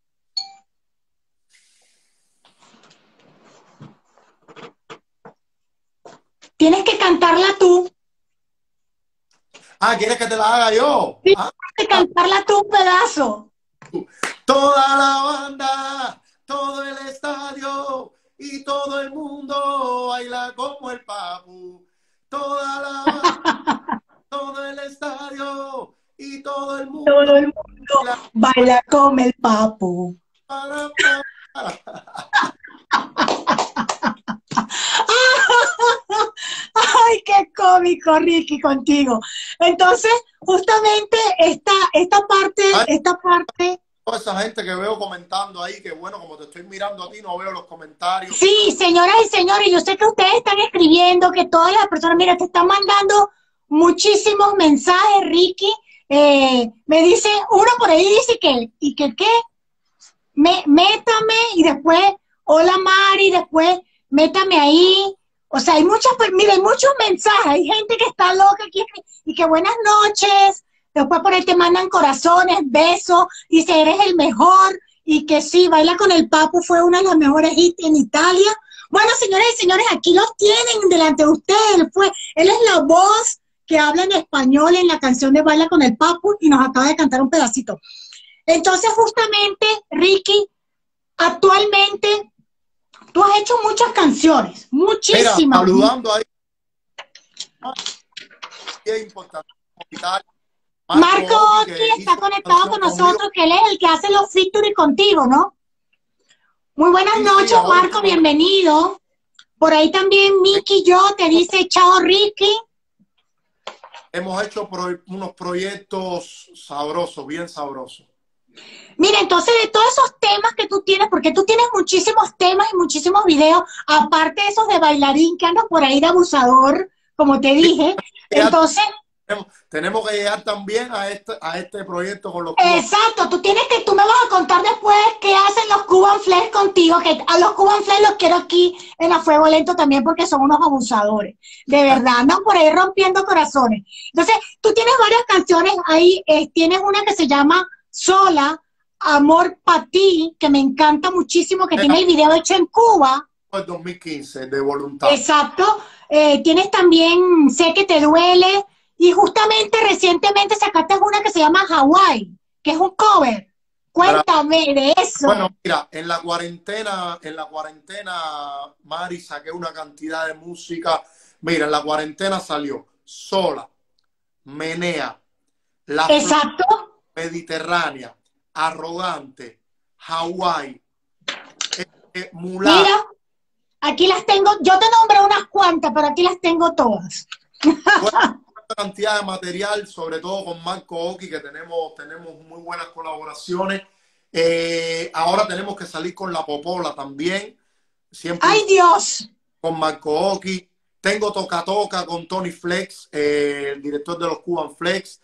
Tienes que cantarla tú. Ah, ¿quieres que te la haga yo? Tienes Ah, que cantarla tú un pedazo. toda la banda, todo el estadio y todo el mundo baila como el Papu. Toda la banda, todo el estadio y todo el mundo Todo el mundo baila baila como el papu. para, para. Ay, qué cómico, Ricky, contigo. Entonces, justamente Ay, esta parte, toda esa gente que veo comentando ahí, que bueno, como te estoy mirando a ti, no veo los comentarios. sí, señoras y señores, yo sé que ustedes están escribiendo, que todas las personas, mira, te están mandando muchísimos mensajes, Ricky. Me dice, uno por ahí dice que, ¿y que qué? Métame y después, hola Mari, después métame ahí. O sea, hay muchas, pues, mira, hay muchos mensajes, hay gente que está loca aquí y que buenas noches, después por ahí te mandan corazones, besos, dice eres el mejor y que sí, Baila con el Papu fue una de las mejores hits en Italia. Bueno, señores y señores, aquí los tienen delante de ustedes, él es la voz que habla en español en la canción de Baila con el Papu y nos acaba de cantar un pedacito. Entonces, justamente, Ricky, actualmente tú has hecho muchas canciones, Mira, muchísimas. saludando ahí, es importante. Marco Oki, Oki que está hizo la conectado canción con conmigo. nosotros, que él es el que hace los featuring contigo, ¿no? Muy buenas Sí, sí, noches, ahora Marco, bienvenido. Por ahí también Miki Yo te dice chao, Ricky. hemos hecho unos proyectos sabrosos, bien sabrosos. Mira, entonces de todos esos temas que tú tienes, porque tú tienes muchísimos temas y muchísimos videos, aparte de esos de bailarín que andas por ahí de abusador, como te dije, entonces... Tenemos que llegar también a este proyecto con los cubanos. Exacto, tú me vas a contar después qué hacen los Cuban Flex contigo, que a los Cuban Flex los quiero aquí en A Fuego Lento también porque son unos abusadores, de verdad, andan por ahí rompiendo corazones. Entonces, tú tienes varias canciones ahí, tienes una que se llama Sola, Amor pa' ti, que me encanta muchísimo, que tiene el video hecho en Cuba. El 2015, de Voluntad. Exacto, tienes también Sé que te duele, y justamente recientemente sacaste una que se llama Hawaii, que es un cover. Cuéntame de eso. Bueno, mira, en la cuarentena, Mari, saqué una cantidad de música. Mira, en la cuarentena salió Sola, Menea, La Exacto. Mediterránea, Arrogante, Hawaii, Mulata. Mira, aquí las tengo, yo te nombré unas cuantas, pero aquí las tengo todas. Bueno, cantidad de material, sobre todo con Marco Oki, que tenemos muy buenas colaboraciones. Ahora tenemos que salir con La Popola también. Siempre ¡Ay, Dios! con Marco Oki. Tengo Toca Toca con Tony Flex, el director de los Cuban Flex,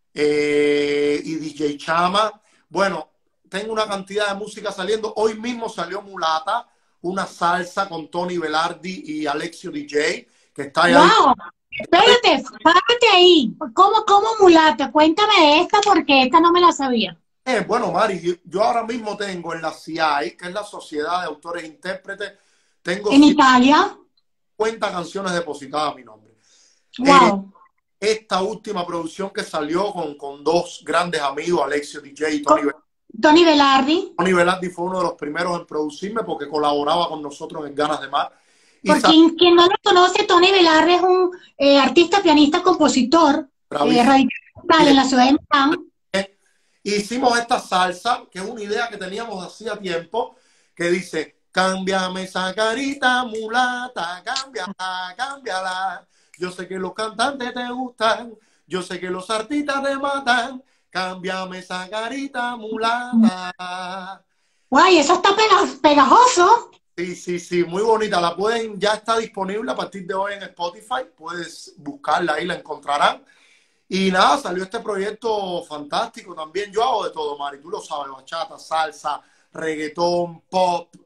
y DJ Chama. Bueno, tengo una cantidad de música saliendo. Hoy mismo salió Mulata, una salsa con Tony Velardi y Alexio DJ, que está ahí. ¡Wow! Espérate, párate ahí. ¿Cómo Mulata? Cuéntame de esta porque esta no me la sabía. Bueno, Mari, yo ahora mismo tengo en la CIAI, que es la Sociedad de Autores e Intérpretes, tengo ¿En Italia? 50 canciones depositadas a mi nombre. ¡Wow! Esta última producción que salió con dos grandes amigos, Alexio DJ y Tony Velardi. Tony Velardi fue uno de los primeros en producirme porque colaboraba con nosotros en Ganas de Mar. Por quien no lo conoce, Tony Velarde es un artista, pianista, compositor, radical en la ciudad de Milán. Hicimos esta salsa, que es una idea que teníamos hacía tiempo, que dice, cámbiame esa carita mulata, cámbiala, cámbiala. Yo sé que los cantantes te gustan, yo sé que los artistas te matan, cámbiame esa carita mulata. Guay, eso está pegajoso. Sí, muy bonita. Ya está disponible a partir de hoy en Spotify. Puedes buscarla ahí, la encontrarán. Y nada, salió este proyecto fantástico también. Yo hago de todo, Mari. Tú lo sabes, bachata, salsa, reggaetón, pop.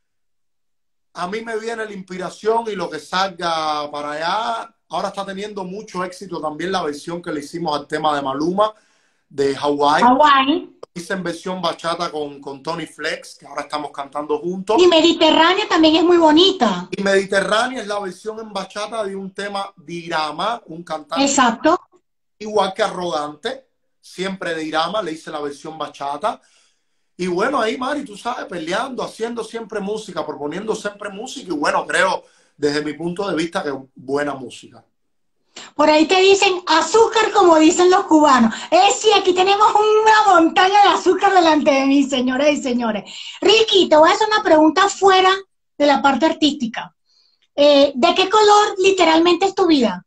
A mí me viene la inspiración y lo que salga para allá. Ahora está teniendo mucho éxito también la versión que le hicimos al tema de Maluma, de Hawaii. Hice en versión bachata con Tony Flex, que ahora estamos cantando juntos. Y Mediterránea también es muy bonita. Y Mediterránea es la versión en bachata de un tema de Irama, un cantante. Exacto. Igual que Arrogante, siempre de Irama, le hice la versión bachata. Y bueno, ahí, Mari, tú sabes, peleando, haciendo siempre música, proponiendo siempre música. Y bueno, creo, desde mi punto de vista, que es buena música. Por ahí te dicen azúcar, como dicen los cubanos. Sí, aquí tenemos una montaña de azúcar delante de mí, señoras y señores. Ricky, te voy a hacer una pregunta fuera de la parte artística. ¿De qué color literalmente es tu vida?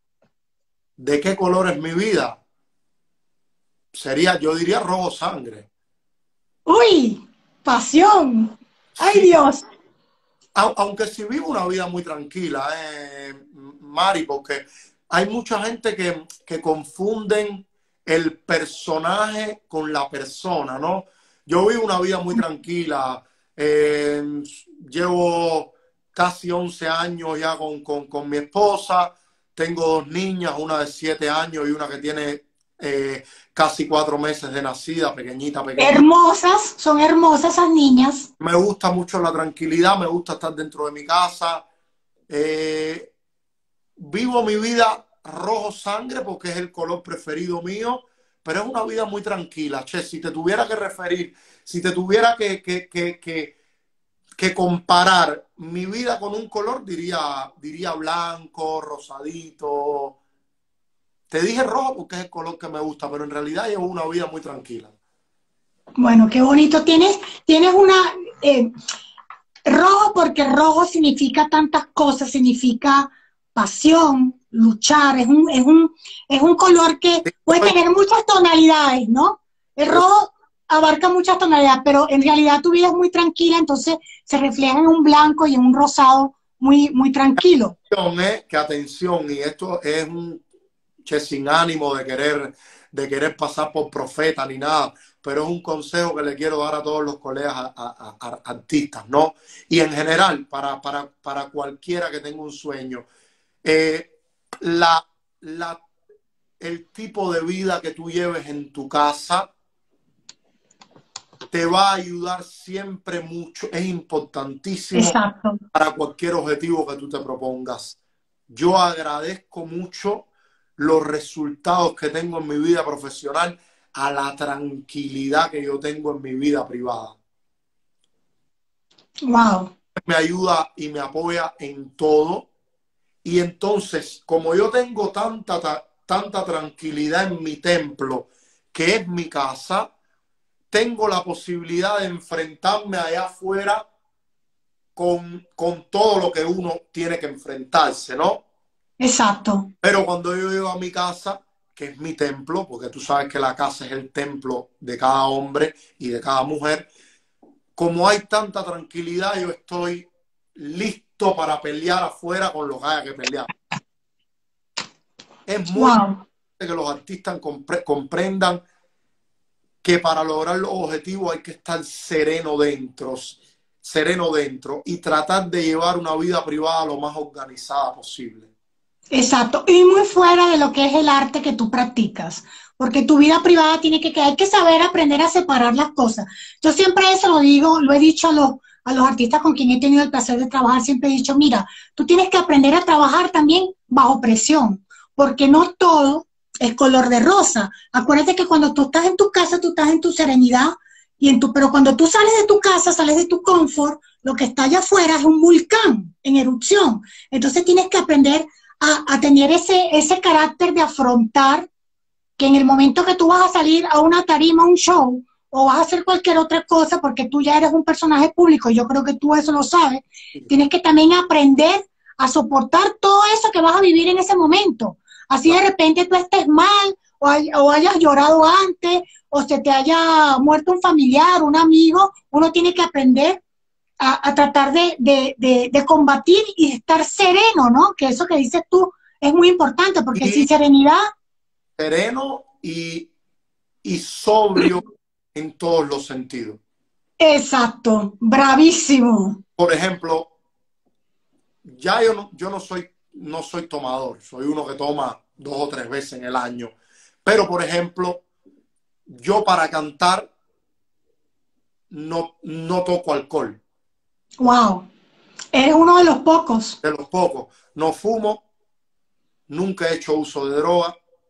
¿De qué color es mi vida? Yo diría rojo sangre. ¡Uy! ¡Pasión! ¡Ay, sí. Dios! Aunque sí vivo una vida muy tranquila, Mari, porque hay mucha gente que confunden el personaje con la persona, ¿no? Yo vivo una vida muy tranquila. Llevo casi 11 años ya con mi esposa. Tengo 2 niñas, una de 7 años y una que tiene casi 4 meses de nacida, pequeñita. Hermosas, son hermosas esas niñas. Me gusta mucho la tranquilidad, me gusta estar dentro de mi casa. Vivo mi vida rojo sangre porque es el color preferido mío, pero es una vida muy tranquila. Che, si te tuviera que referir, si te tuviera que comparar mi vida con un color, diría blanco, rosadito. Te dije rojo porque es el color que me gusta, pero en realidad llevo una vida muy tranquila. Bueno, qué bonito. Tienes una... rojo porque rojo significa tantas cosas, significa pasión, luchar, es un color que puede tener muchas tonalidades, ¿no? El rojo abarca muchas tonalidades, pero en realidad tu vida es muy tranquila, entonces se refleja en un blanco y en un rosado muy, muy tranquilo. Que atención, y esto es un che sin ánimo de querer pasar por profeta ni nada, pero es un consejo que le quiero dar a todos los colegas artistas, ¿no? Y en general, para cualquiera que tenga un sueño, eh, la, la, el tipo de vida que tú lleves en tu casa te va a ayudar siempre mucho, es importantísimo Exacto. para cualquier objetivo que tú te propongas. Yo agradezco mucho los resultados que tengo en mi vida profesional a la tranquilidad que yo tengo en mi vida privada. Wow. Me ayuda y me apoya en todo. Y entonces, como yo tengo tanta tranquilidad en mi templo, que es mi casa, tengo la posibilidad de enfrentarme allá afuera con todo lo que uno tiene que enfrentarse, ¿no? Exacto. Pero cuando yo llego a mi casa, que es mi templo, porque tú sabes que la casa es el templo de cada hombre y de cada mujer, como hay tanta tranquilidad, yo estoy listo para pelear afuera con lo que haya que pelear. Es muy Wow. importante que los artistas comprendan que para lograr los objetivos hay que estar sereno dentro y tratar de llevar una vida privada lo más organizada posible. Exacto. Y muy fuera de lo que es el arte que tú practicas. Porque tu vida privada tiene que, hay que saber aprender a separar las cosas. Yo siempre eso lo digo, lo he dicho a los artistas con quien he tenido el placer de trabajar, siempre he dicho, mira, tú tienes que aprender a trabajar también bajo presión, porque no todo es color de rosa. Acuérdate que cuando tú estás en tu casa, tú estás en tu serenidad, pero cuando tú sales de tu casa, sales de tu confort, lo que está allá afuera es un volcán en erupción. Entonces tienes que aprender a tener ese carácter de afrontar que en el momento que tú vas a salir a una tarima, a un show, o vas a hacer cualquier otra cosa, porque tú ya eres un personaje público, yo creo que tú eso lo sabes, tienes que también aprender a soportar todo eso que vas a vivir en ese momento. Así de repente tú estés mal, o hayas llorado antes, o se te haya muerto un familiar, un amigo, uno tiene que aprender a tratar de combatir y estar sereno, ¿no? Que eso que dices tú es muy importante, porque sin serenidad... Sereno y sobrio en todos los sentidos. Exacto, bravísimo. Por ejemplo, ya yo no soy tomador, soy uno que toma 2 o 3 veces en el año. Pero, por ejemplo, yo para cantar no toco alcohol. Wow, eres uno de los pocos. De los pocos. No fumo, nunca he hecho uso de droga.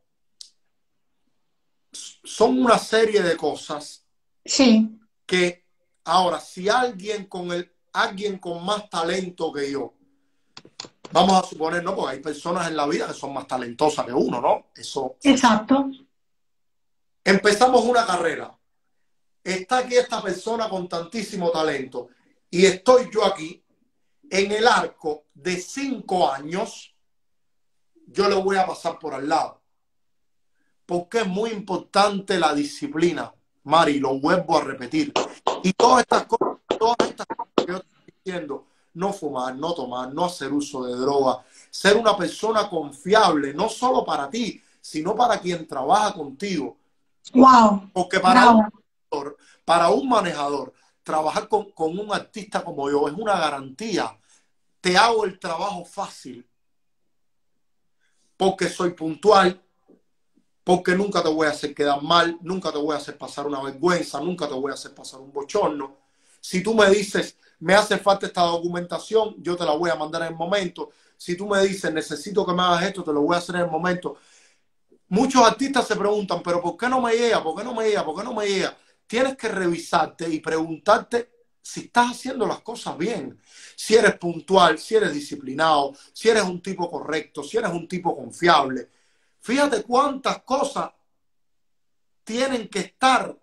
Son una serie de cosas Sí. que ahora, si alguien con más talento que yo, vamos a suponer, ¿no? Porque hay personas en la vida que son más talentosas que uno, ¿no? Eso. Exacto. Empezamos una carrera. Está aquí esta persona con tantísimo talento y estoy yo aquí en el arco de 5 años, yo le voy a pasar por al lado. Porque es muy importante la disciplina, Mari, lo vuelvo a repetir. Y todas estas cosas que yo estoy diciendo, no fumar, no tomar, no hacer uso de droga, ser una persona confiable, no solo para ti, sino para quien trabaja contigo. Wow. Porque para un manejador, trabajar con un artista como yo es una garantía. Te hago el trabajo fácil. Porque soy puntual, porque nunca te voy a hacer quedar mal, nunca te voy a hacer pasar una vergüenza, nunca te voy a hacer pasar un bochorno. Si tú me dices, me hace falta esta documentación, yo te la voy a mandar en el momento. Si tú me dices, necesito que me hagas esto, te lo voy a hacer en el momento. Muchos artistas se preguntan, pero ¿por qué no me llega? ¿Por qué no me llega? ¿Por qué no me llega? Tienes que revisarte y preguntarte si estás haciendo las cosas bien. Si eres puntual, si eres disciplinado, si eres un tipo correcto, si eres un tipo confiable. Fíjate cuántas cosas tienen que estar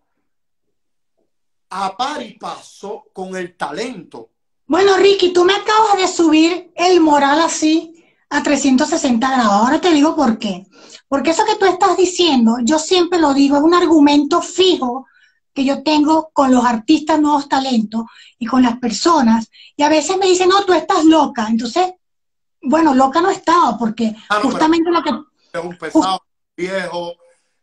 a par y paso con el talento. Bueno, Ricky, tú me acabas de subir el moral así a 360 grados. Ahora te digo por qué. Porque eso que tú estás diciendo, yo siempre lo digo, es un argumento fijo que yo tengo con los artistas nuevos talentos y con las personas, y a veces me dicen, no, tú estás loca. Entonces, bueno, loca no estaba, porque justamente lo que... Es un pesado, viejo,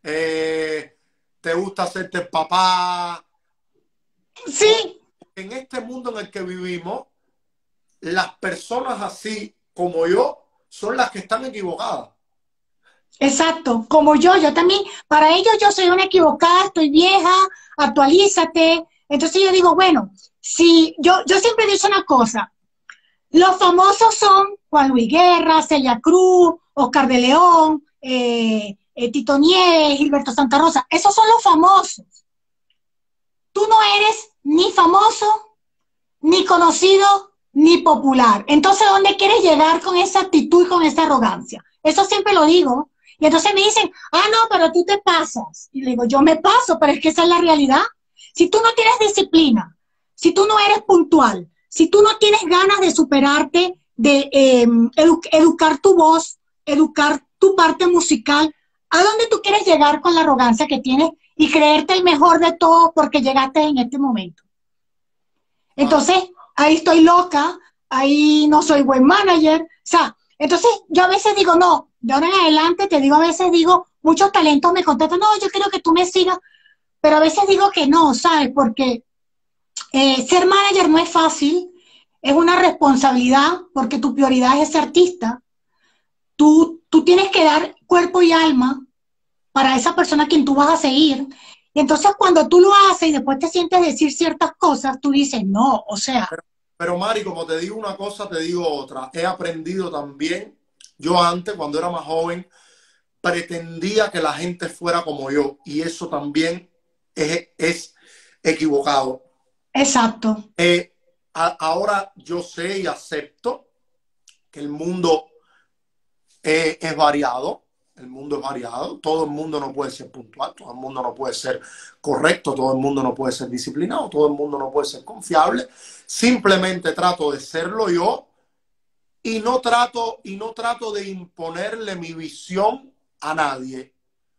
te gusta hacerte papá. Sí. En este mundo en el que vivimos, las personas así como yo son las que están equivocadas. Exacto, como yo también, para ellos yo soy una equivocada, estoy vieja, actualízate. Entonces yo digo, bueno, si yo siempre he dicho una cosa, los famosos son Juan Luis Guerra, Celia Cruz, Oscar de León, Tito Nieves, Gilberto Santa Rosa, esos son los famosos. Tú no eres ni famoso, ni conocido, ni popular. Entonces, ¿dónde quieres llegar con esa actitud y con esa arrogancia? Eso siempre lo digo. Y entonces me dicen, ah, no, pero tú te pasas. Y le digo, yo me paso, pero es que esa es la realidad. Si tú no tienes disciplina, si tú no eres puntual, si tú no tienes ganas de superarte, de educar tu voz, educar tu parte musical, ¿a dónde tú quieres llegar con la arrogancia que tienes y creerte el mejor de todo porque llegaste en este momento? Entonces, ahí estoy loca, ahí no soy buen manager. O sea, entonces yo a veces digo, no, de ahora en adelante te digo, a veces digo, muchos talentos me contestan, no, yo quiero que tú me sigas, pero a veces digo que no, ¿sabes? Porque ser manager no es fácil, es una responsabilidad, porque tu prioridad es ser artista. Tú tienes que dar cuerpo y alma para esa persona a quien tú vas a seguir. Y entonces cuando tú lo haces y después te sientes decir ciertas cosas, tú dices, no, o sea... Pero Mari, como te digo una cosa, te digo otra. He aprendido también, yo antes, cuando era más joven, pretendía que la gente fuera como yo. Y eso también es equivocado. Exacto. Ahora yo sé y acepto que el mundo es variado. El mundo es variado. Todo el mundo no puede ser puntual. Todo el mundo no puede ser correcto. Todo el mundo no puede ser disciplinado. Todo el mundo no puede ser confiable. Simplemente trato de serlo yo y no trato de imponerle mi visión a nadie.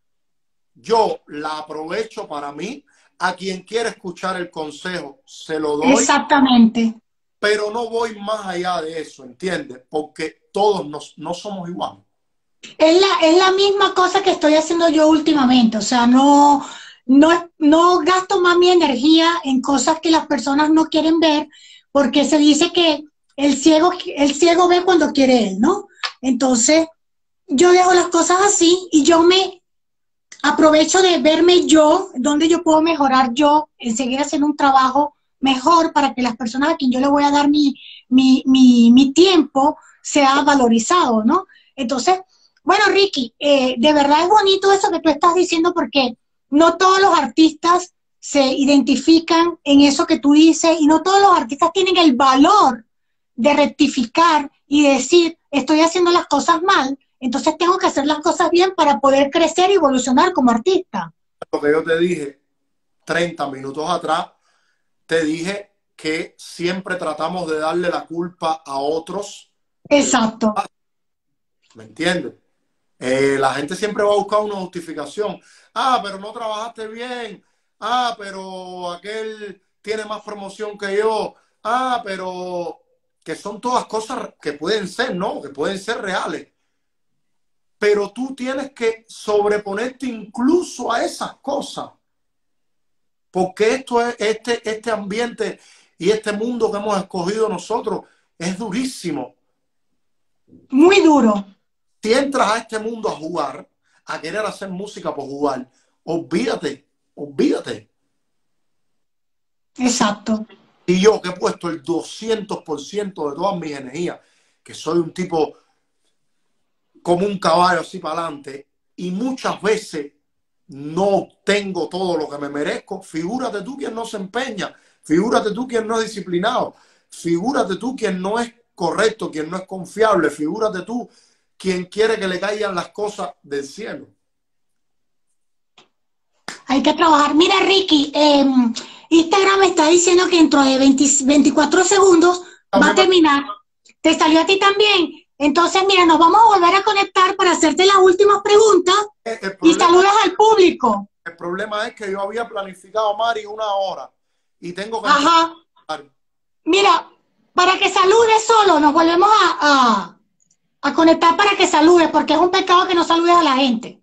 Yo la aprovecho para mí. A quien quiera escuchar el consejo, se lo doy. Exactamente. Pero no voy más allá de eso, ¿entiendes? Porque todos no somos iguales. Es la misma cosa que estoy haciendo yo últimamente. O sea, no gasto más mi energía en cosas que las personas no quieren ver, porque se dice que el ciego ve cuando quiere él, ¿no? Entonces, yo dejo las cosas así y yo me aprovecho de verme yo, donde yo puedo mejorar yo, en seguir haciendo un trabajo mejor para que las personas a quien yo le voy a dar mi tiempo sea valorizado, ¿no? Entonces, bueno, Ricky, de verdad es bonito eso que tú estás diciendo porque no todos los artistas se identifican en eso que tú dices y no todos los artistas tienen el valor de rectificar y decir, estoy haciendo las cosas mal, entonces tengo que hacer las cosas bien para poder crecer y evolucionar como artista. Lo que yo te dije 30 minutos atrás, te dije que siempre tratamos de darle la culpa a otros. Exacto. ¿Me entiendes? La gente siempre va a buscar una justificación. Ah, pero no trabajaste bien. Ah, pero aquel tiene más promoción que yo. Ah, pero que son todas cosas que pueden ser, ¿no? Que pueden ser reales. Pero tú tienes que sobreponerte incluso a esas cosas. Porque esto es, este ambiente y este mundo que hemos escogido nosotros es durísimo. Muy duro. Si entras a este mundo a jugar, a querer hacer música por jugar, olvídate, olvídate. Exacto. Y yo que he puesto el 200% de todas mis energías, que soy un tipo como un caballo así para adelante, y muchas veces no tengo todo lo que me merezco, figúrate tú quien no se empeña, figúrate tú quien no es disciplinado, figúrate tú quien no es correcto, quien no es confiable, figúrate tú quien quiere que le caigan las cosas del cielo. Hay que trabajar. Mira, Ricky, Instagram me está diciendo que dentro de 24 segundos va a terminar. ¿Te salió a ti también? Entonces, mira, nos vamos a volver a conectar para hacerte las últimas preguntas y saludas al público. El problema es que yo había planificado, Mari, 1 hora y tengo que... Ajá. Mira, para que saludes solo, nos volvemos a conectar para que saludes, porque es un pecado que no saludes a la gente.